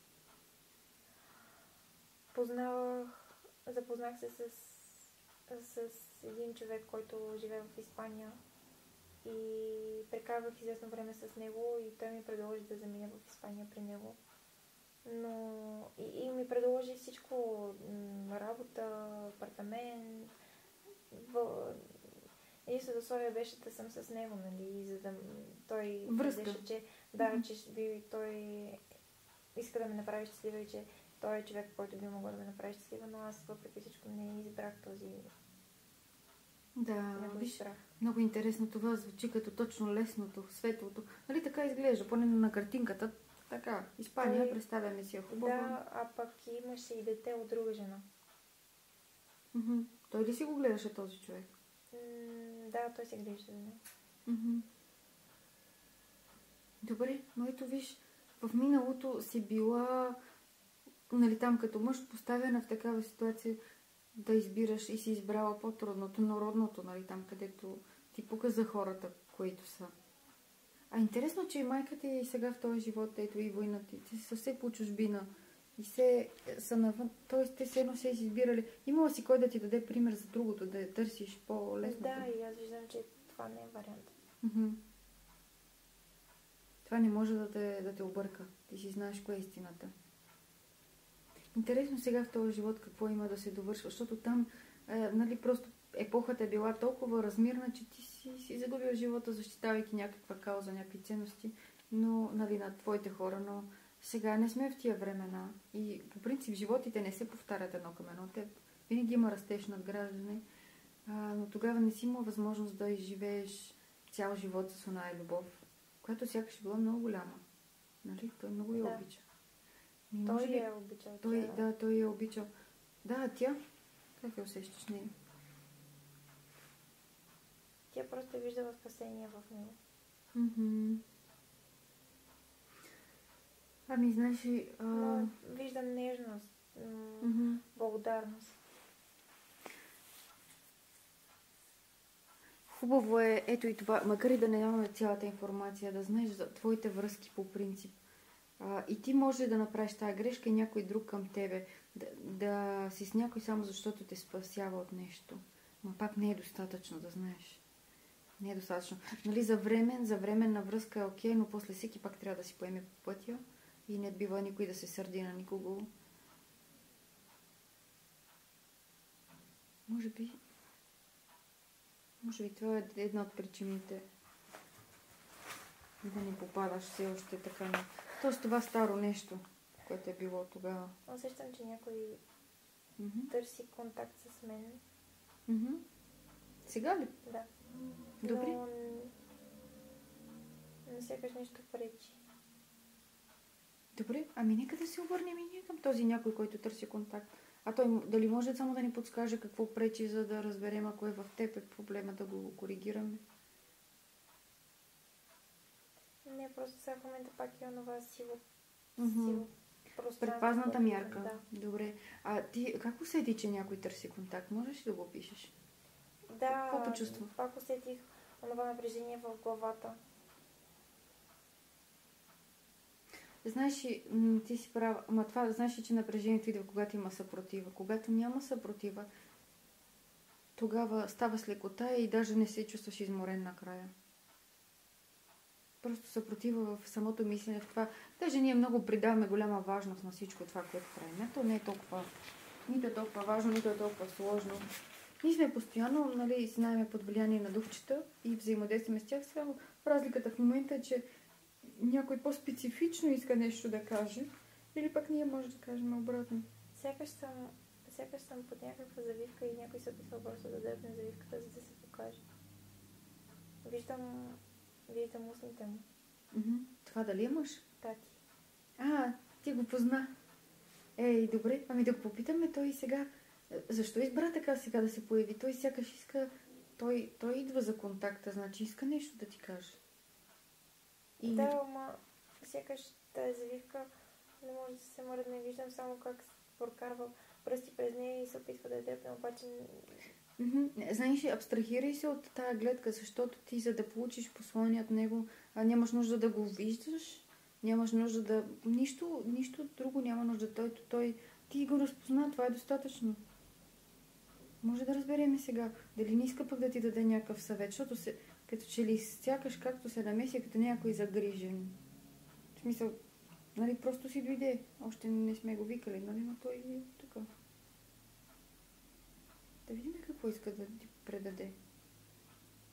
Speaker 2: Запознах се с един човек, който живее в Испания и прекарвах известно време с него и той ми предложи да заминя в Испания при него. Но и ми предложи всичко, работа, апартамент, Единственото условие беше да съм с него, нали, за да той
Speaker 1: Връзка.
Speaker 2: твърдеше, че да, че той иска да ме направи щастлива и че той е човек, който би могъл да ме направи щастлива, но аз въпреки всичко не избрах този.
Speaker 1: Да,
Speaker 2: Не го
Speaker 1: виж,
Speaker 2: избрах.
Speaker 1: много интересно това звучи като точно лесното, светлото. Нали така изглежда, поне на картинката. Така, Испания, представяме си я хубаво.
Speaker 2: Да, а пък имаше и дете от друга жена.
Speaker 1: Той ли си го гледаше този човек?
Speaker 2: Да, той се грижи за него.
Speaker 1: Добре, но ето виж, в миналото си била, нали там като мъж, поставена в такава ситуация да избираш и си избрала по-трудното, народното, нали там, където ти показа хората, които са. А интересно, че и майка ти и сега в този живот, ето и войната, те са все по чужбина и все са навън, т.е. те все едно се избирали. Имала си кой да ти даде пример за другото, да я търсиш по-лесно.
Speaker 2: Да, и аз виждам, че това не е вариант.
Speaker 1: Това не може да те обърка. Ти си знаеш кое е истината. Интересно сега в този живот какво има да се довършва, защото там, нали, просто епохата е била толкова размирна, че ти си загубил живота, защитавайки някаква кауза, някакви ценности, но, нали, на твоите хора, но сега не сме в тия времена и по принцип животите не се повтарят едно към едно. Те винаги има растеж, надграждане, но тогава не си имал възможност да изживееш цял живот с оная любов, която сякаш е била много голяма. Нали? Той много я обича.
Speaker 2: Той я е обичал.
Speaker 1: Той я е обичал. Да, а тя? Как я усещаш нея?
Speaker 2: Тя просто виждала спасение в него.
Speaker 1: Ами, знаеш ли...
Speaker 2: Но виждам нежност, благодарност.
Speaker 1: Хубаво е, ето и това, макар и да не нямаме цялата информация, да знаеш за твоите връзки по принцип. И ти може да направиш тази грешка и някой друг към тебе. Да си с някой само защото те спасява от нещо. Но пак не е достатъчно да знаеш. Не е достатъчно. Нали, за временна връзка е окей, но после всеки пак трябва да си поеме по пътя и не бива никой да се сърди на никого. Може би това е една от причините да не попадаш все още така на... Тоест това старо нещо, което е било тогава.
Speaker 2: Усещам, че някой търси контакт с мен.
Speaker 1: Сега ли?
Speaker 2: Да.
Speaker 1: Добре.
Speaker 2: Но сякаш нещо пречи.
Speaker 1: Добре, ами нека да се обърнем и ние към този някой, който търси контакт. А той дали може само да ни подскаже какво пречи, за да разберем, ако е в теб е проблема, да го коригираме?
Speaker 2: Не, просто сега в момента пак е онова сиво
Speaker 1: предпазната мярка.
Speaker 2: Да.
Speaker 1: Добре. А ти как усети, че някой търси контакт? Можеш ли да го опишеш?
Speaker 2: Да,
Speaker 1: какво почувства?
Speaker 2: пак усетих онова напрежение в главата.
Speaker 1: Знаеш ли, ти си права, ама това, знаеш ли, че напрежението идва, когато има съпротива. Когато няма съпротива, тогава става с лекота и даже не се чувстваш изморен накрая. Просто съпротива в самото мислене, в това. Даже ние много придаваме голяма важност на всичко това, което правим. То не е толкова, нито е толкова важно, нито е толкова сложно. Ние сме постоянно, нали, знаем под влияние на духчета и взаимодействаме с тях. Само разликата в момента е, че някой по-специфично иска нещо да каже, или пък ние може да кажем обратно.
Speaker 2: Сякаш съм под някаква завивка и някой се опитва просто да дръпне завивката, за да се покаже. Виждам устните му.
Speaker 1: Това дали е мъж?
Speaker 2: Тати.
Speaker 1: Ти го позна. Ей, добре, ами да го попитаме той сега. Защо избра така сега да се появи? Той сякаш иска... Той идва за контакта, значи иска нещо да ти каже.
Speaker 2: Да, ама сякаш тази завивка не може да се мръдне. Виждам само как прокарва пръсти през нея и се опитва да я дръпне, обаче...
Speaker 1: Знаеш ли, абстрахирай се от тая гледка, защото ти, за да получиш послание от него, нямаш нужда да го виждаш, нямаш нужда да... Нищо друго няма нужда. Ти го разпозна, това е достатъчно. Може да разберем сега. Дали не иска пък да ти даде някакъв съвет, защото като че ли сякаш както се намеси, като някой загрижен. В смисъл, нали, просто си дойде. Още не сме го викали, нали, но той е тук. Да видим какво иска да ти предаде.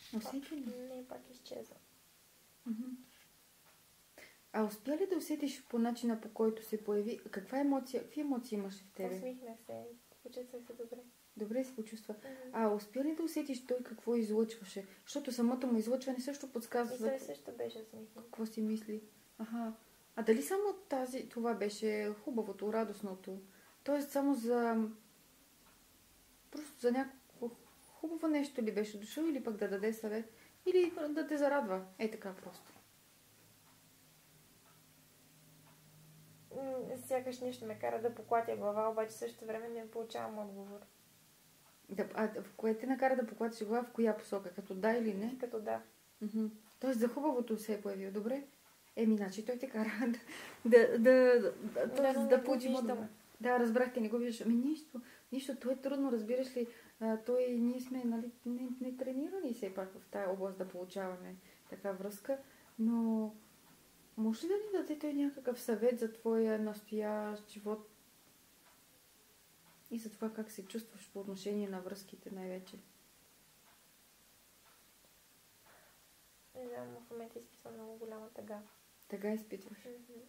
Speaker 1: Усети ли?
Speaker 2: Не, пак изчезва.
Speaker 1: Мгм. А успя ли да усетиш по начина, по който се появи? Какви емоции имаше в тебе?
Speaker 2: Усмихнах се. Почувствах се добре.
Speaker 1: Добре се почувства.
Speaker 2: Мгм.
Speaker 1: А успя ли да усетиш той какво излъчваше? Защото самото му излъчване също подсказва
Speaker 2: И
Speaker 1: за
Speaker 2: той също беше усмихнат.
Speaker 1: какво си мисли. Аха. А дали само това беше хубавото, радостното? Тоест само за... Просто за някакво хубаво нещо ли беше дошъл или пък да даде съвет? Или да те зарадва? Е така просто.
Speaker 2: Сякаш нещо ме кара да поклатя глава, обаче също време не получавам отговор.
Speaker 1: В кое те накара да поклатиш глава, в коя посока? Като да или не?
Speaker 2: Като да.
Speaker 1: Мгм. Тоест за хубавото се е появил, добре? Значи той те кара да получим отговор. Да, разбрахте, не го виждаш. Нищо, то е трудно, разбираш ли. Ние сме, нали, не тренирани все пак в тая област да получаваме така връзка, но може ли да ни даде той някакъв съвет за твоя настоящ живот и за това как се чувстваш по отношение на връзките най-вече?
Speaker 2: Не знам, в момента изпитвам много голяма тъга.
Speaker 1: Тъга изпитваш.
Speaker 2: Мгм.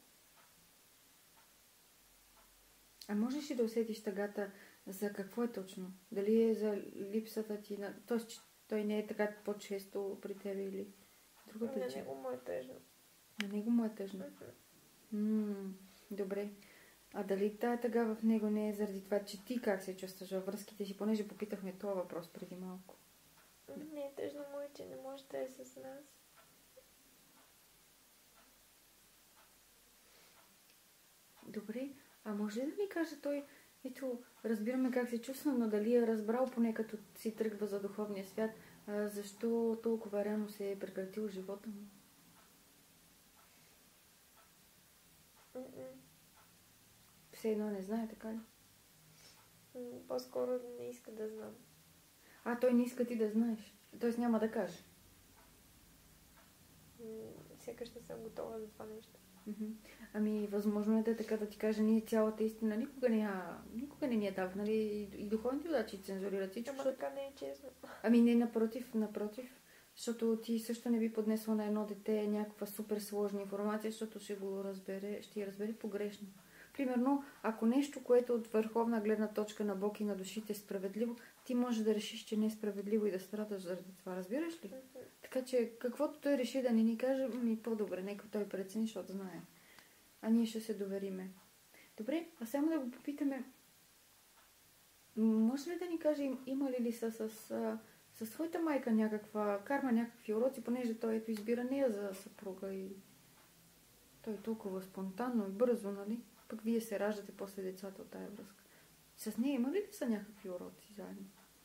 Speaker 1: А можеш ли да усетиш тъгата за какво е точно? Дали е за липсата ти на... Тоест, че той не е така по-често при тебе или друга
Speaker 2: На
Speaker 1: причина?
Speaker 2: него му е тъжно.
Speaker 1: На него му е тъжно.
Speaker 2: Мгм.
Speaker 1: Добре. А дали тая тъга в него не е заради това, че ти как се чувстваш във връзките си, понеже попитахме този въпрос преди малко?
Speaker 2: Не е тъжно му е, че не може да е с нас.
Speaker 1: Добре. А може ли да ни каже той, ето, разбираме как се чувства, но дали е разбрал поне като си тръгва за духовния свят, защо толкова рано се е прекратил живота му?
Speaker 2: Мгм.
Speaker 1: Все едно не знае, така ли?
Speaker 2: По-скоро не иска да знам.
Speaker 1: Той не иска ти да знаеш. Тоест няма да каже.
Speaker 2: Сякаш не съм готова за това нещо.
Speaker 1: Ами, възможно е да е така да ти кажа, ние цялата истина никога не ни я дава, нали? И духовните водачи цензурират всичко.
Speaker 2: Ама така не е честно.
Speaker 1: Ами не, напротив. Защото ти също не би поднесла на едно дете някаква супер сложна информация, защото ще я разбере погрешно. Примерно, ако нещо, което от върховна гледна точка на Бог и на душите е справедливо, ти можеш да решиш, че не е справедливо и да страдаш заради това. Разбираш ли? Така че, каквото той реши да не ни каже, по-добре, нека той прецени, защото знае. А ние ще се довериме. Добре, а само да го попитаме, може ли да ни каже, има ли с твоята майка някаква карма, някакви уроци, понеже той ето избира нея за съпруга и той е толкова спонтанно и бързо, нали? Пък вие се раждате после децата от тая връзка. С нея има ли са някакви уроци заедно?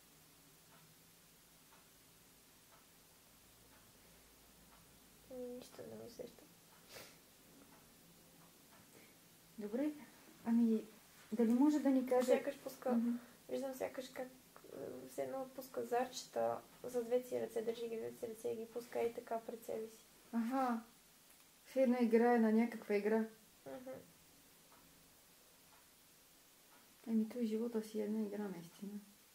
Speaker 2: Нищо не ме усещам.
Speaker 1: Добре, ами дали може да ни каже...
Speaker 2: Сякаш пуска, виждам сякаш как все едно пуска зарчета за двете си ръце, държи ги двете си ръце и ги пуска и така пред себе си.
Speaker 1: Аха, все едно играе на някаква игра. Ами той живота си е една игра, наистина.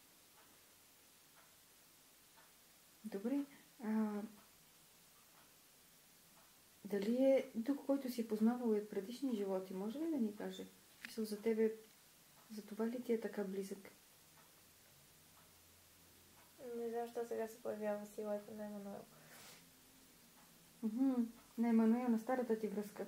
Speaker 1: Добре, дали е дух, който си познавал и от предишни животи, може ли да ни каже? Мисля, за тебе, за това ли ти е така близък?
Speaker 2: Не знам, защо сега се появява силата на Емануел.
Speaker 1: На Емануел, на старата ти връзка.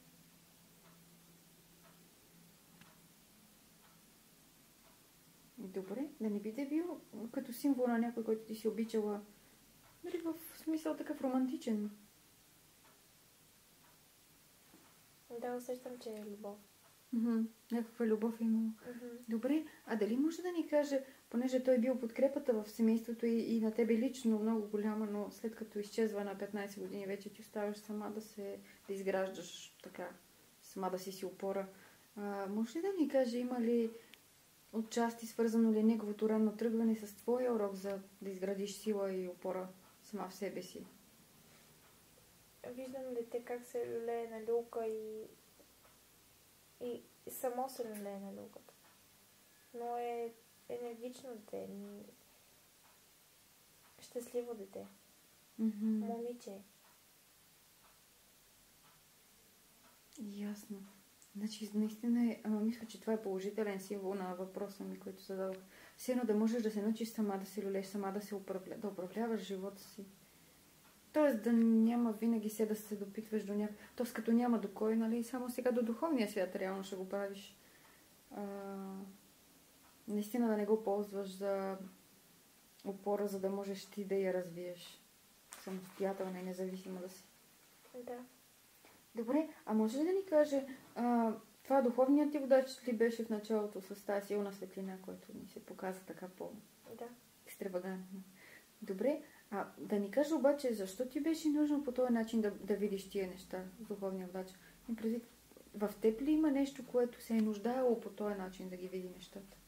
Speaker 1: Добре, да не би да бил като символ на някой, който ти си обичала, дали в смисъл такъв романтичен?
Speaker 2: Да, усещам, че е любов.
Speaker 1: Някаква любов е имала. Добре, а дали може да ни каже, понеже той е бил подкрепата в семейството и на тебе лично много голяма, но след като изчезва на 15 години, вече ти оставаш сама да изграждаш така, сама да си опора. Може ли да ни каже, има ли отчасти свързано ли неговото ранно тръгване с твоя урок за да изградиш сила и опора сама в себе си?
Speaker 2: Виждам дете как се люлее на люлка и само се люлее на люлката. Но е енергично дете, щастливо дете. момиче.
Speaker 1: Ясно. Значи, наистина е, ама мисля, че това е положителен символ на въпроса ми, който зададох. Все едно да можеш да се научиш сама да се люлеш, сама да управляваш живота си. Тоест да няма винаги се да се допитваш до някакъв. Тоест като няма до кой, нали, само сега до духовния свят реално ще го правиш. Наистина да не го ползваш за опора, за да можеш ти да я развиеш. Самостоятелна и независима да си.
Speaker 2: Да.
Speaker 1: Добре, а може ли да ни каже, това духовният ти водач ли беше в началото с тази силна светлина, която ни се показа така по-екстравагантно? Добре, да ни каже обаче, защо ти беше нужно по този начин да видиш тия неща, духовния водач? В теб ли има нещо, което се е нуждаело по този начин да ги види нещата?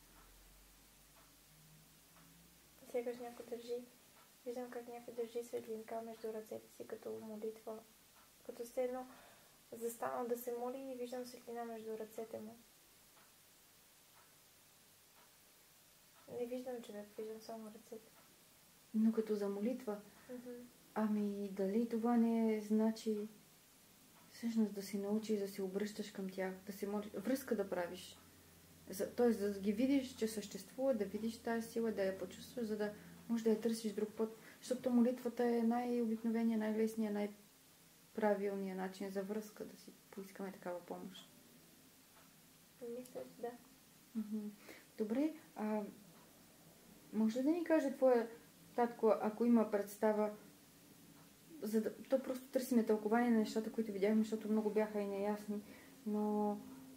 Speaker 2: Сякаш някой държи, виждам как някой държи светлинка между ръцете си като молитва, като все едно застанал да се моли и виждам светлина между ръцете му. Не виждам човек, виждам само ръцете.
Speaker 1: Но като за молитва? Ами дали това не значи всъщност да се научиш да се обръщаш към тях, да се молиш, връзка да правиш? Тоест да ги видиш, че съществува, да видиш тази сила, да я почувстваш, за да можеш да я търсиш друг път. Защото молитвата е най-обикновения, най-лесния, най-правилния начин за връзка, да си поискаме такава помощ.
Speaker 2: Мисля, да.
Speaker 1: Добре, може ли да ни каже твоя татко, ако има представа, то просто търсиме тълкование на нещата, които видяхме, защото много бяха и неясни, но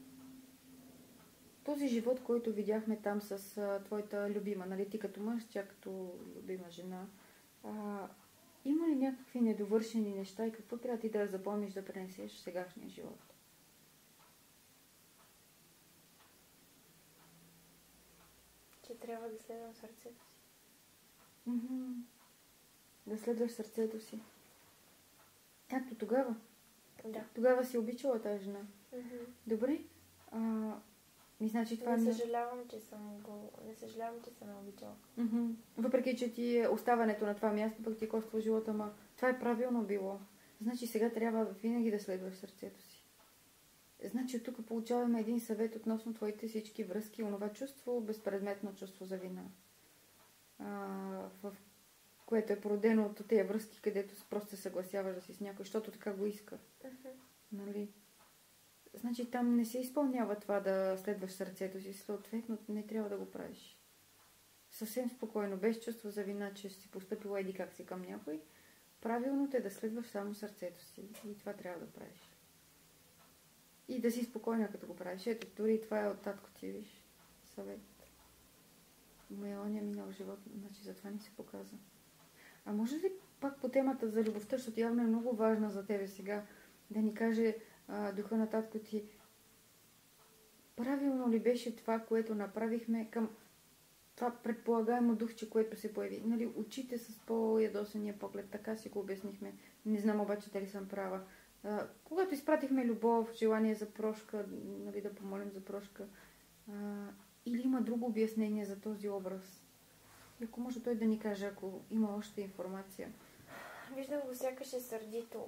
Speaker 1: този живот, който видяхме там с твоята любима, нали, ти като мъж, тя като любима жена, има ли някакви недовършени неща и какво трябва ти да запомниш да пренесеш в сегашния живот?
Speaker 2: Че трябва да следвам сърцето си.
Speaker 1: Да следваш сърцето си. Както тогава?
Speaker 2: Да.
Speaker 1: Тогава си обичала тази жена? Добре. Значи това
Speaker 2: не съжалявам, че съм обичала.
Speaker 1: Въпреки, че ти е оставането на това място, пък ти коства живота, ама това е правилно било. Значи сега трябва винаги да следваш сърцето си. Значи от тук получаваме един съвет относно твоите всички връзки, онова чувство, безпредметно чувство за вина. В което е породено от тези връзки, където просто се съгласяваш да си с някой, защото така го иска. Нали? Значи там не се изпълнява това да следваш сърцето си, съответно не трябва да го правиш. Съвсем спокойно, без чувство за вина, че си постъпила еди как си към някой, правилното е да следваш само сърцето си. И това трябва да правиш. И да си спокойна, като го правиш. Ето, дори това е от татко ти, виж, съвет. Моя оня минал живот, значи затова ни се показа. А може ли пак по темата за любовта, защото явно е много важна за тебе сега, да ни каже духа на татко ти, правилно ли беше това, което направихме към това предполагаемо духче, което се появи? Нали, очите с по-ядосания поглед, така си го обяснихме. Не знам обаче дали съм права. Когато изпратихме любов, желание за прошка, нали, да помолим за прошка, или има друго обяснение за този образ? И ако може той да ни каже, ако има още информация.
Speaker 2: Виждам го сякаш е сърдито.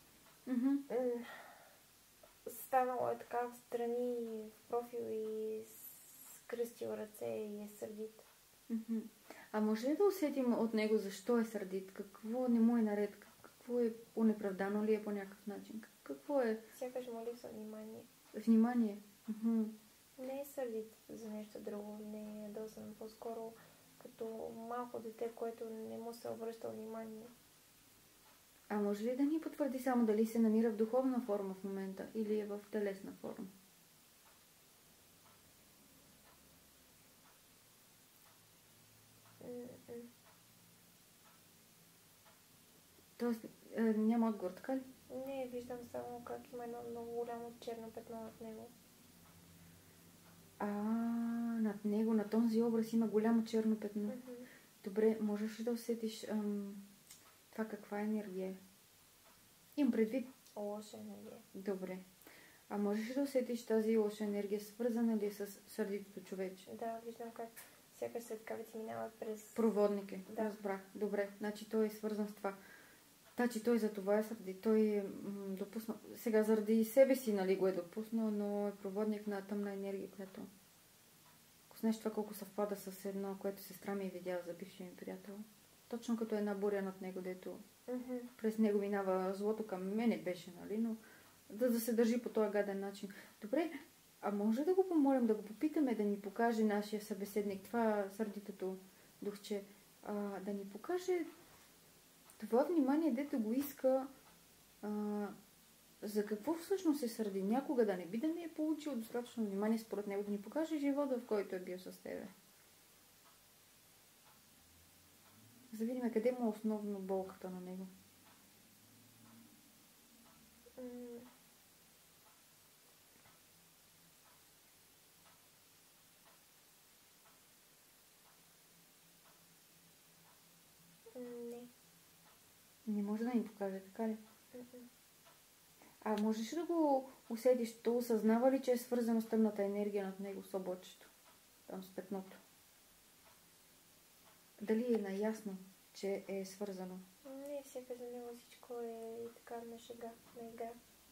Speaker 2: Станало е така в страни, в профил и скръстил ръце и е сърдит.
Speaker 1: А може ли да усетим от него защо е сърдит? Какво не му е наред? Какво е унеправдано ли е по някакъв начин? Какво е?
Speaker 2: Сякаш му липсва внимание.
Speaker 1: Внимание?
Speaker 2: Не е сърдит за нещо друго, не е ядосан, по-скоро като малко дете, което не му се обръща внимание.
Speaker 1: А може ли да ни потвърди само дали се намира в духовна форма в момента или е в телесна форма? Тоест няма отговор, така ли?
Speaker 2: Не, виждам само как има едно много голямо черно петно над него.
Speaker 1: Над него, на този образ има голямо черно петно. Добре, можеш ли да усетиш това каква енергия? Имам предвид.
Speaker 2: Лоша енергия.
Speaker 1: Добре. А можеш ли да усетиш тази лоша енергия, свързана ли е с сърдитото човече?
Speaker 2: Да, виждам как сякаш светкавици минават през...
Speaker 1: Проводник е.
Speaker 2: Да.
Speaker 1: Разбрах. Добре, значи той е свързан с това. Значи той за това е сърди. Той е допуснал. Сега заради себе си, нали, го е допуснал, но е проводник на тъмна енергия, която... Ако знаеш това колко съвпада с едно, което сестра ми е видяла за бившия ми приятел. Точно като една буря над него, дето през него минава злото, към мене беше, нали, но да се държи по този гаден начин. Добре, а може да го помолим, да го попитаме, да ни покаже нашия събеседник, това сърдитото духче, да ни покаже това внимание, дето го иска, за какво всъщност се сърди? Някога да не би да ми е получил достатъчно внимание според него, да ни покаже живота, в който е бил с тебе. За да видим къде му е основно болката на него.
Speaker 2: Не.
Speaker 1: Не може да ни покаже, така ли? А можеш ли да го усетиш? То осъзнава ли, че е свързано с тъмната енергия над него, с облачето? Там с петното. Дали е наясно, че е свързано?
Speaker 2: Не, всяка за него всичко е така на шега, на игра.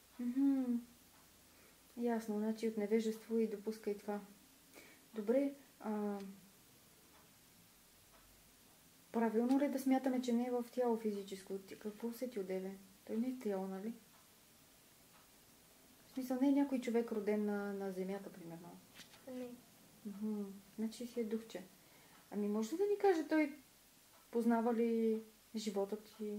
Speaker 1: Ясно, значи от невежество и допуска и това. Добре, правилно ли да смятаме, че не е в тяло физическо? Какво усети от тебе? Той не е тяло, нали? В смисъл, не е някой човек роден на земята, примерно.
Speaker 2: Не.
Speaker 1: Значи си е духче. Ами може ли да ни каже той познава ли живота ти?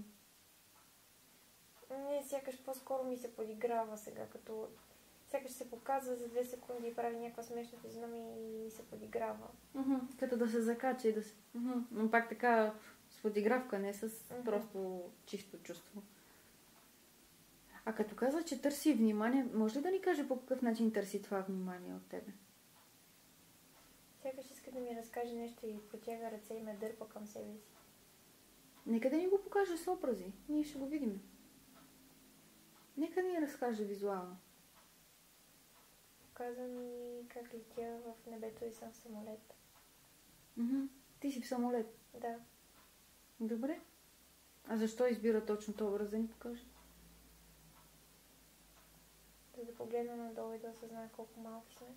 Speaker 2: Не, сякаш по-скоро ми се подиграва сега, като сякаш се показва за 2 секунди и прави някаква смешна физиономия и се подиграва.
Speaker 1: Като да се закача и да се... Но пак така с подигравка, не с просто чисто чувство. А като казва, че търси внимание, може ли да ни каже по какъв начин търси това внимание от тебе?
Speaker 2: Сякаш иска да ми разкаже нещо и протяга ръце и ме дърпа към себе си.
Speaker 1: Нека да ни го покаже с образи. Ние ще го видим. Нека ни разкаже визуално.
Speaker 2: Показва ми как летя в небето и съм в самолет.
Speaker 1: Ти си в самолет?
Speaker 2: Да.
Speaker 1: Добре. А защо избира точно този образ да ни покаже?
Speaker 2: За да погледна надолу и да осъзная колко малки сме.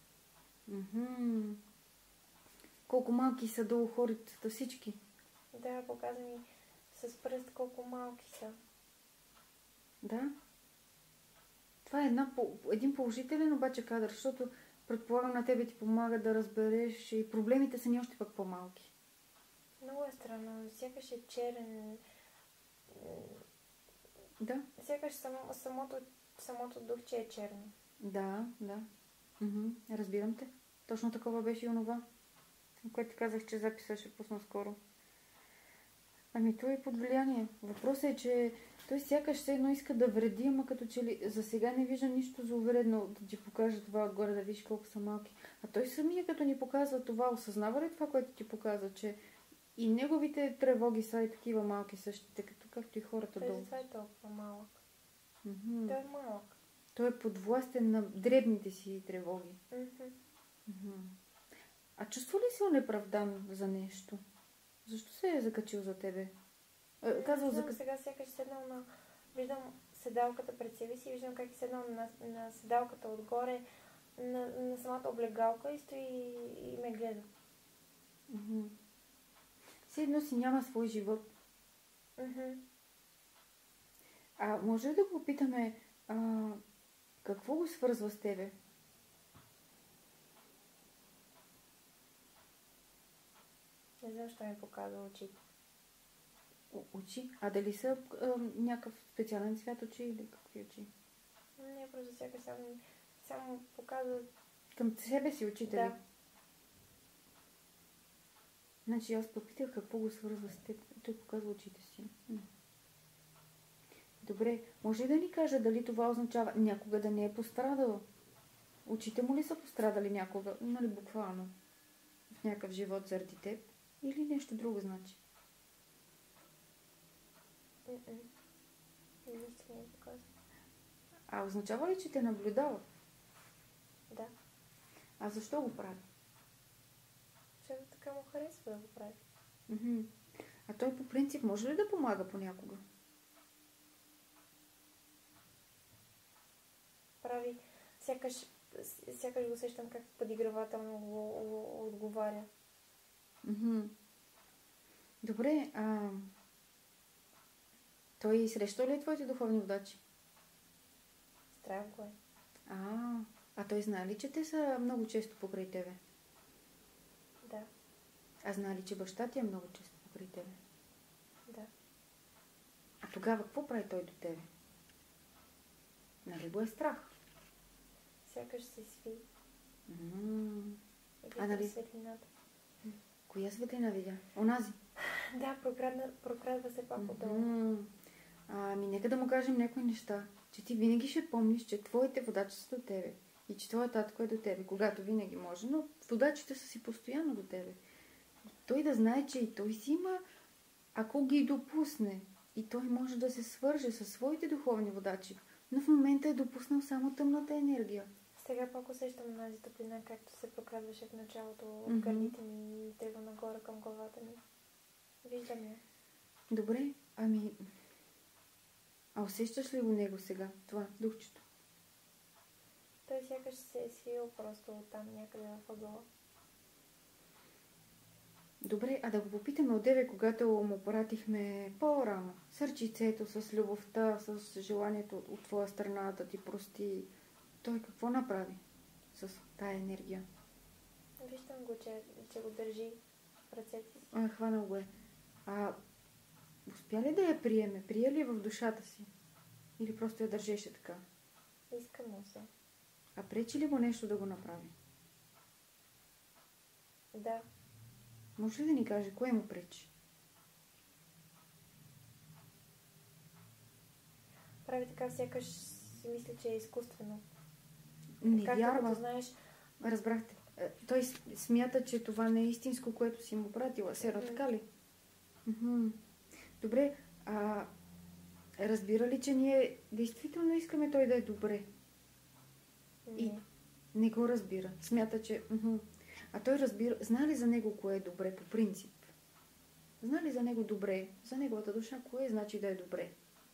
Speaker 1: Колко малки са долу хората всички?
Speaker 2: Да, показва ми с пръст колко малки са.
Speaker 1: Да. Това е един положителен обаче кадър, защото предполагам на тебе ти помага да разбереш и проблемите са ни още пък по-малки.
Speaker 2: Много е странно. Сякаш е черен.
Speaker 1: Да.
Speaker 2: Сякаш самото духче е черно.
Speaker 1: Да. Разбирам те. Точно такова беше и онова, което ти казах, че записа ще пусна скоро. Ами той е под влияние. Въпросът е, че той сякаш все едно иска да вреди, ама като че ли за сега не вижда нищо зловредно да ти покаже това отгоре, да видиш колко са малки. А той самия като ни показва това, осъзнава ли това, което ти показва, че и неговите тревоги са и такива малки същите, както и хората долу.
Speaker 2: Това е толкова малък. Той е малък.
Speaker 1: Той е подвластен на дребните си тревоги. А чувства ли си онеправдан за нещо? Защо се е закачил за тебе?
Speaker 2: Сега сякаш седнал на... Виждам седалката пред себе си, виждам как е седнал на седалката отгоре, на самата облегалка и стои и ме гледа.
Speaker 1: Все едно си няма свой живот. А може ли да го питаме какво го свързва с тебе?
Speaker 2: Не знам, що ми показва очите.
Speaker 1: Очи? А дали са някакъв специален цвят очи или какви очи?
Speaker 2: Не, просто всяка само показва...
Speaker 1: Към себе си очите ли?
Speaker 2: Да.
Speaker 1: Значи аз попитах какво го свързва с теб. Той показва очите си. Добре, може ли да ни каже дали това означава някога да не е пострадал? Очите му ли са пострадали някога? Нали буквално? В някакъв живот заради теб? Или нещо друго значи?
Speaker 2: Нищо не е показва.
Speaker 1: А означава ли, че те наблюдава?
Speaker 2: Да.
Speaker 1: А защо го прави?
Speaker 2: Защото така му харесва да го прави.
Speaker 1: А той по принцип може ли да помага понякога?
Speaker 2: прави, сякаш го усещам как подигравателно го отговаря.
Speaker 1: Добре, той среща ли е твоите духовни водачи?
Speaker 2: Страх го е.
Speaker 1: А той знае ли, че те са много често покрай тебе?
Speaker 2: Да.
Speaker 1: А знае ли, че баща ти е много често покрай тебе?
Speaker 2: Да.
Speaker 1: А тогава какво прави той до тебе? Нали го е страх?
Speaker 2: Сякаш се сви.
Speaker 1: Нали?
Speaker 2: Светлината.
Speaker 1: Коя светлина видя? Онази?
Speaker 2: Да, прокрадва се пак отдолу.
Speaker 1: Нека да му кажем някои неща. Че ти винаги ще помниш, че твоите водачи са до тебе. И че твоя татко е до тебе, когато винаги може. Но водачите са си постоянно до тебе. Той да знае, че и той си има, ако ги допусне. И той може да се свърже със своите духовни водачи. Но в момента е допуснал само тъмната енергия.
Speaker 2: Сега пак усещам тази топлина, както се прокрадваше в началото от гърдите ми и тръгва нагоре към главата ми. Виждам я.
Speaker 1: Добре, а усещаш ли го него сега, това духчето?
Speaker 2: Той сякаш се е свил просто оттам някъде в ъгъла.
Speaker 1: Добре, а да го попитаме одеве, когато му пратихме по-рано. Сърчицето, с любовта, с желанието от твоя страна да ти прости. Той какво направи с тая енергия?
Speaker 2: Виждам го, че го държи в ръцете си.
Speaker 1: Хванал го е. Успя ли да я приеме? Прие ли в душата си? Или просто я държеше така?
Speaker 2: Искам се.
Speaker 1: А пречи ли му нещо да го направи?
Speaker 2: Да.
Speaker 1: Може ли да ни каже, кое му пречи?
Speaker 2: Прави така, сякаш си мисля, че е изкуствено.
Speaker 1: Не
Speaker 2: както
Speaker 1: вярва.
Speaker 2: Като знаеш...
Speaker 1: Разбрахте. Той смята, че това не е истинско, което си му пратила. Сера, така ли? Добре, разбира ли, че ние действително искаме той да е добре? И не го разбира. Смята, че... А той разбира... Знае ли за него кое е добре по принцип? Знае ли за него добре? За неговата душа кое значи да е добре?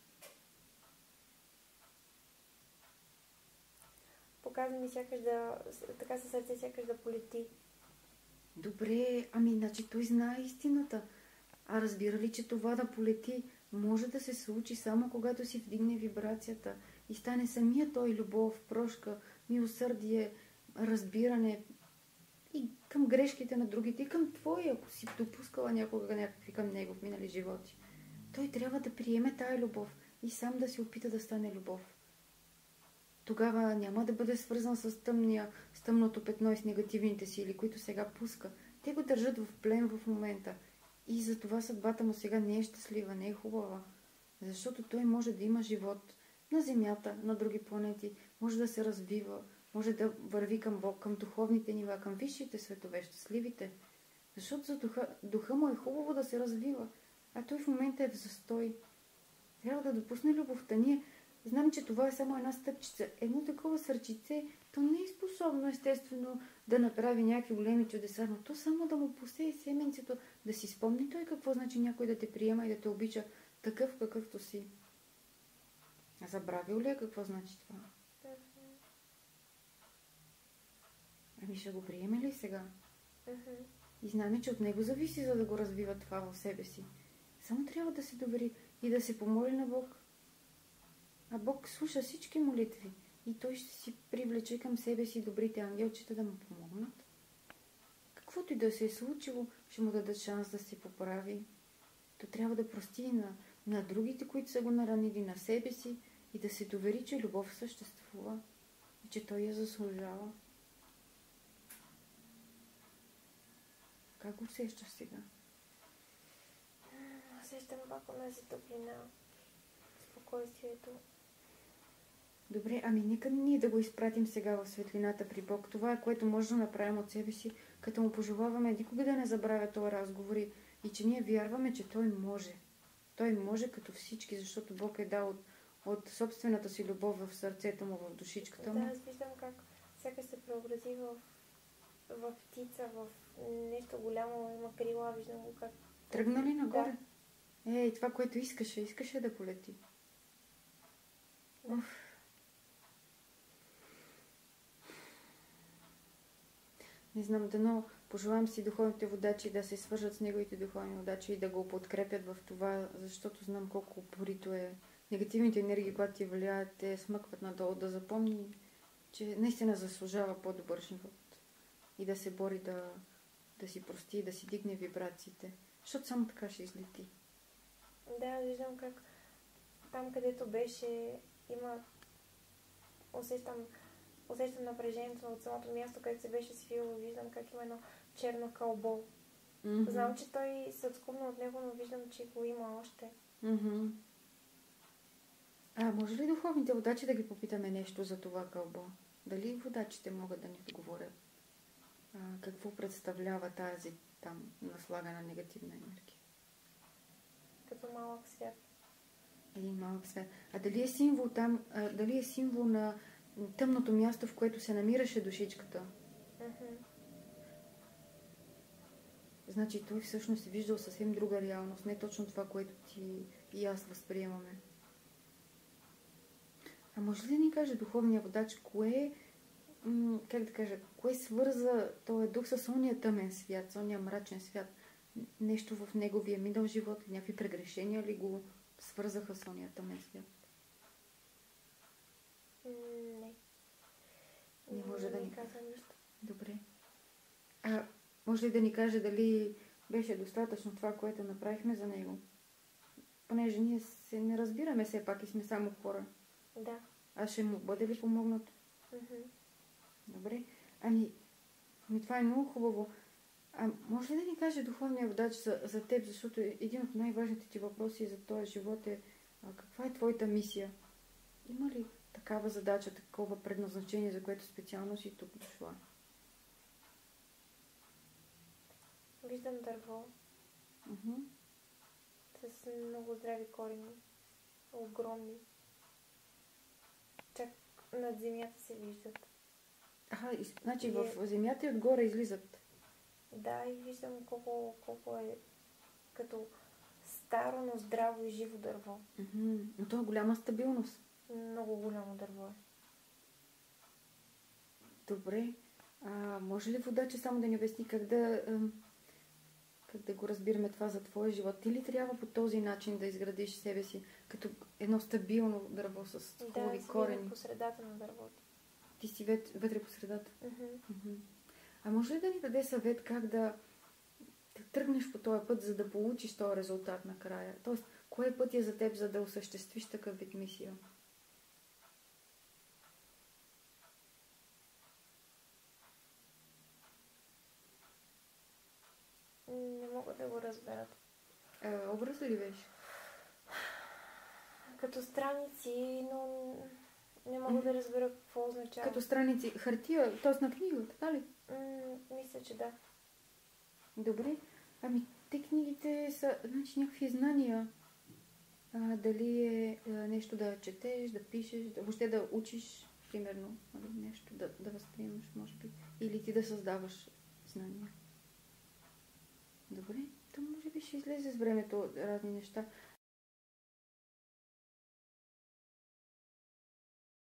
Speaker 2: Показва ми сякаш така със сърце сякаш да полети.
Speaker 1: Добре, значи той знае истината. А разбира ли, че това да полети може да се случи само когато си вдигне вибрацията и стане самия той любов, прошка, милосърдие, разбиране и към грешките на другите, и към твои, ако си допускала някога някакви към него в минали животи. Той трябва да приеме тая любов и сам да се опита да стане любов. Тогава няма да бъде свързан с тъмното петно и с негативните сили, които сега пуска. Те го държат в плен в момента. И затова съдбата му сега не е щастлива, не е хубава. Защото той може да има живот на Земята, на други планети, може да се развива, може да върви към Бог, към духовните нива, към висшите светове, щастливите. Защото за духа му е хубаво да се развива, а той в момента е в застой. Трябва да допусне любовта. Ние знам, че това е само една стъпчица. Едно такова сърчице, то не е способно естествено да направи някакви големи чудеса, но то само да му посее семенцето, да си спомни той какво значи някой да те приема и да те обича такъв какъвто си. А забравил ли е какво значи това? Ще го приеме ли сега? И знаме, че от него зависи, за да го развива това в себе си. Само трябва да се довери и да се помоли на Бог. А Бог слуша всички молитви и той ще си привлече към себе си добрите ангелчета да му помогнат. Каквото и да се е случило, ще му дадат шанс да се поправи. То трябва да прости на другите, които са го наранили, на себе си и да се довери, че любов съществува и че той я заслужава. Как го усещаш сега?
Speaker 2: Усещам пак онази топлина, спокойствието.
Speaker 1: Добре, нека ние да го изпратим сега в светлината при Бог. Това е, което може да направим от себе си, като му пожелаваме никога да не забравя този разговор и че ние вярваме, че той може. Той може като всички, защото Бог е дал от собствената си любов в сърцето му, в душичката му.
Speaker 2: Да, аз виждам как всяка се преобрази в птица, в нещо голямо, има крила, виждам го как...
Speaker 1: Тръгна ли нагоре? Да. Това, което искаше да полети.
Speaker 2: Да.
Speaker 1: Не знам, дано пожелавам си духовните водачи да се свържат с неговите духовни водачи и да го подкрепят в това, защото знам колко упорито е. Негативните енергии, които ти влияят, те смъкват надолу, да запомни, че наистина заслужава по-добър живот. И да се бори да си прости, да си дигне вибрациите. Защото само така ще излети.
Speaker 2: Да, виждам как там, където беше, има... Усещам напрежението от самото място, където се беше свило. Виждам как има едно черно кълбо.
Speaker 1: Mm-hmm.
Speaker 2: Знам, че той се отскубна от него, но виждам, че го има още.
Speaker 1: Mm-hmm. Може ли духовните водачи да ги попитаме нещо за това кълбо? Дали водачите могат да ни отговорят? Какво представлява тази там наслагана негативна енергия?
Speaker 2: Като малък свят.
Speaker 1: Един малък свят. Дали е символ там, дали е символ на тъмното място, в което се намираше душичката?
Speaker 2: Mm-hmm.
Speaker 1: Значи той всъщност е виждал съвсем друга реалност, не точно това, което ти и аз възприемаме. Може ли да ни каже духовния водач, кое свърза този дух с ония тъмен свят, с ония мрачен свят? Нещо в неговия минал живот, някакви прегрешения ли го свързаха с ония тъмен свят?
Speaker 2: Не.
Speaker 1: Не може да ни
Speaker 2: казва нищо.
Speaker 1: Добре. Може ли да ни каже дали беше достатъчно това, което направихме за него? Понеже ние се не разбираме все пак и сме само хора.
Speaker 2: Да.
Speaker 1: Ще му бъде ли помогнато?
Speaker 2: Mm-hmm.
Speaker 1: Добре. Това е много хубаво. Може ли да ни каже духовния водач за теб, защото един от най-важните ти въпроси за този живот е каква е твоята мисия? Има ли такава задача, такова предназначение, за което специално си тук дошла?
Speaker 2: Виждам дърво.
Speaker 1: Uh-huh.
Speaker 2: С много здрави корени. Огромни. Чак над земята се виждат.
Speaker 1: Значи в земята и отгоре излизат.
Speaker 2: Да, и виждам колко е като старо, но здраво и живо дърво.
Speaker 1: Mm-hmm. Но то е голяма стабилност.
Speaker 2: Много голямо дърво е.
Speaker 1: Добре. Може ли водача само да ни обясни как да го разбираме това за твоя живот? Ти ли трябва по този начин да изградиш себе си като едно стабилно дърво с хубави корени?
Speaker 2: Да, по средата на дървото.
Speaker 1: Ти си вътре по средата?
Speaker 2: Mm-hmm.
Speaker 1: Mm-hmm. Може ли да ни даде съвет как да тръгнеш по този път, за да получиш този резултат накрая? Тоест, кое е пътя за теб, за да осъществиш такъв вид мисия?
Speaker 2: Не мога да го разберат.
Speaker 1: Образ ли беше?
Speaker 2: Като страници, но не мога да разбера какво означава.
Speaker 1: Като страници хартия, т.е. на книга, така ли?
Speaker 2: Мисля, че да.
Speaker 1: Добре. Те книгите са някакви знания. Дали е нещо да четеш, да пишеш, въобще да учиш, примерно, нещо да възприемаш, може би. Или ти да създаваш знания. Добре, то може би ще излезе с времето разни неща.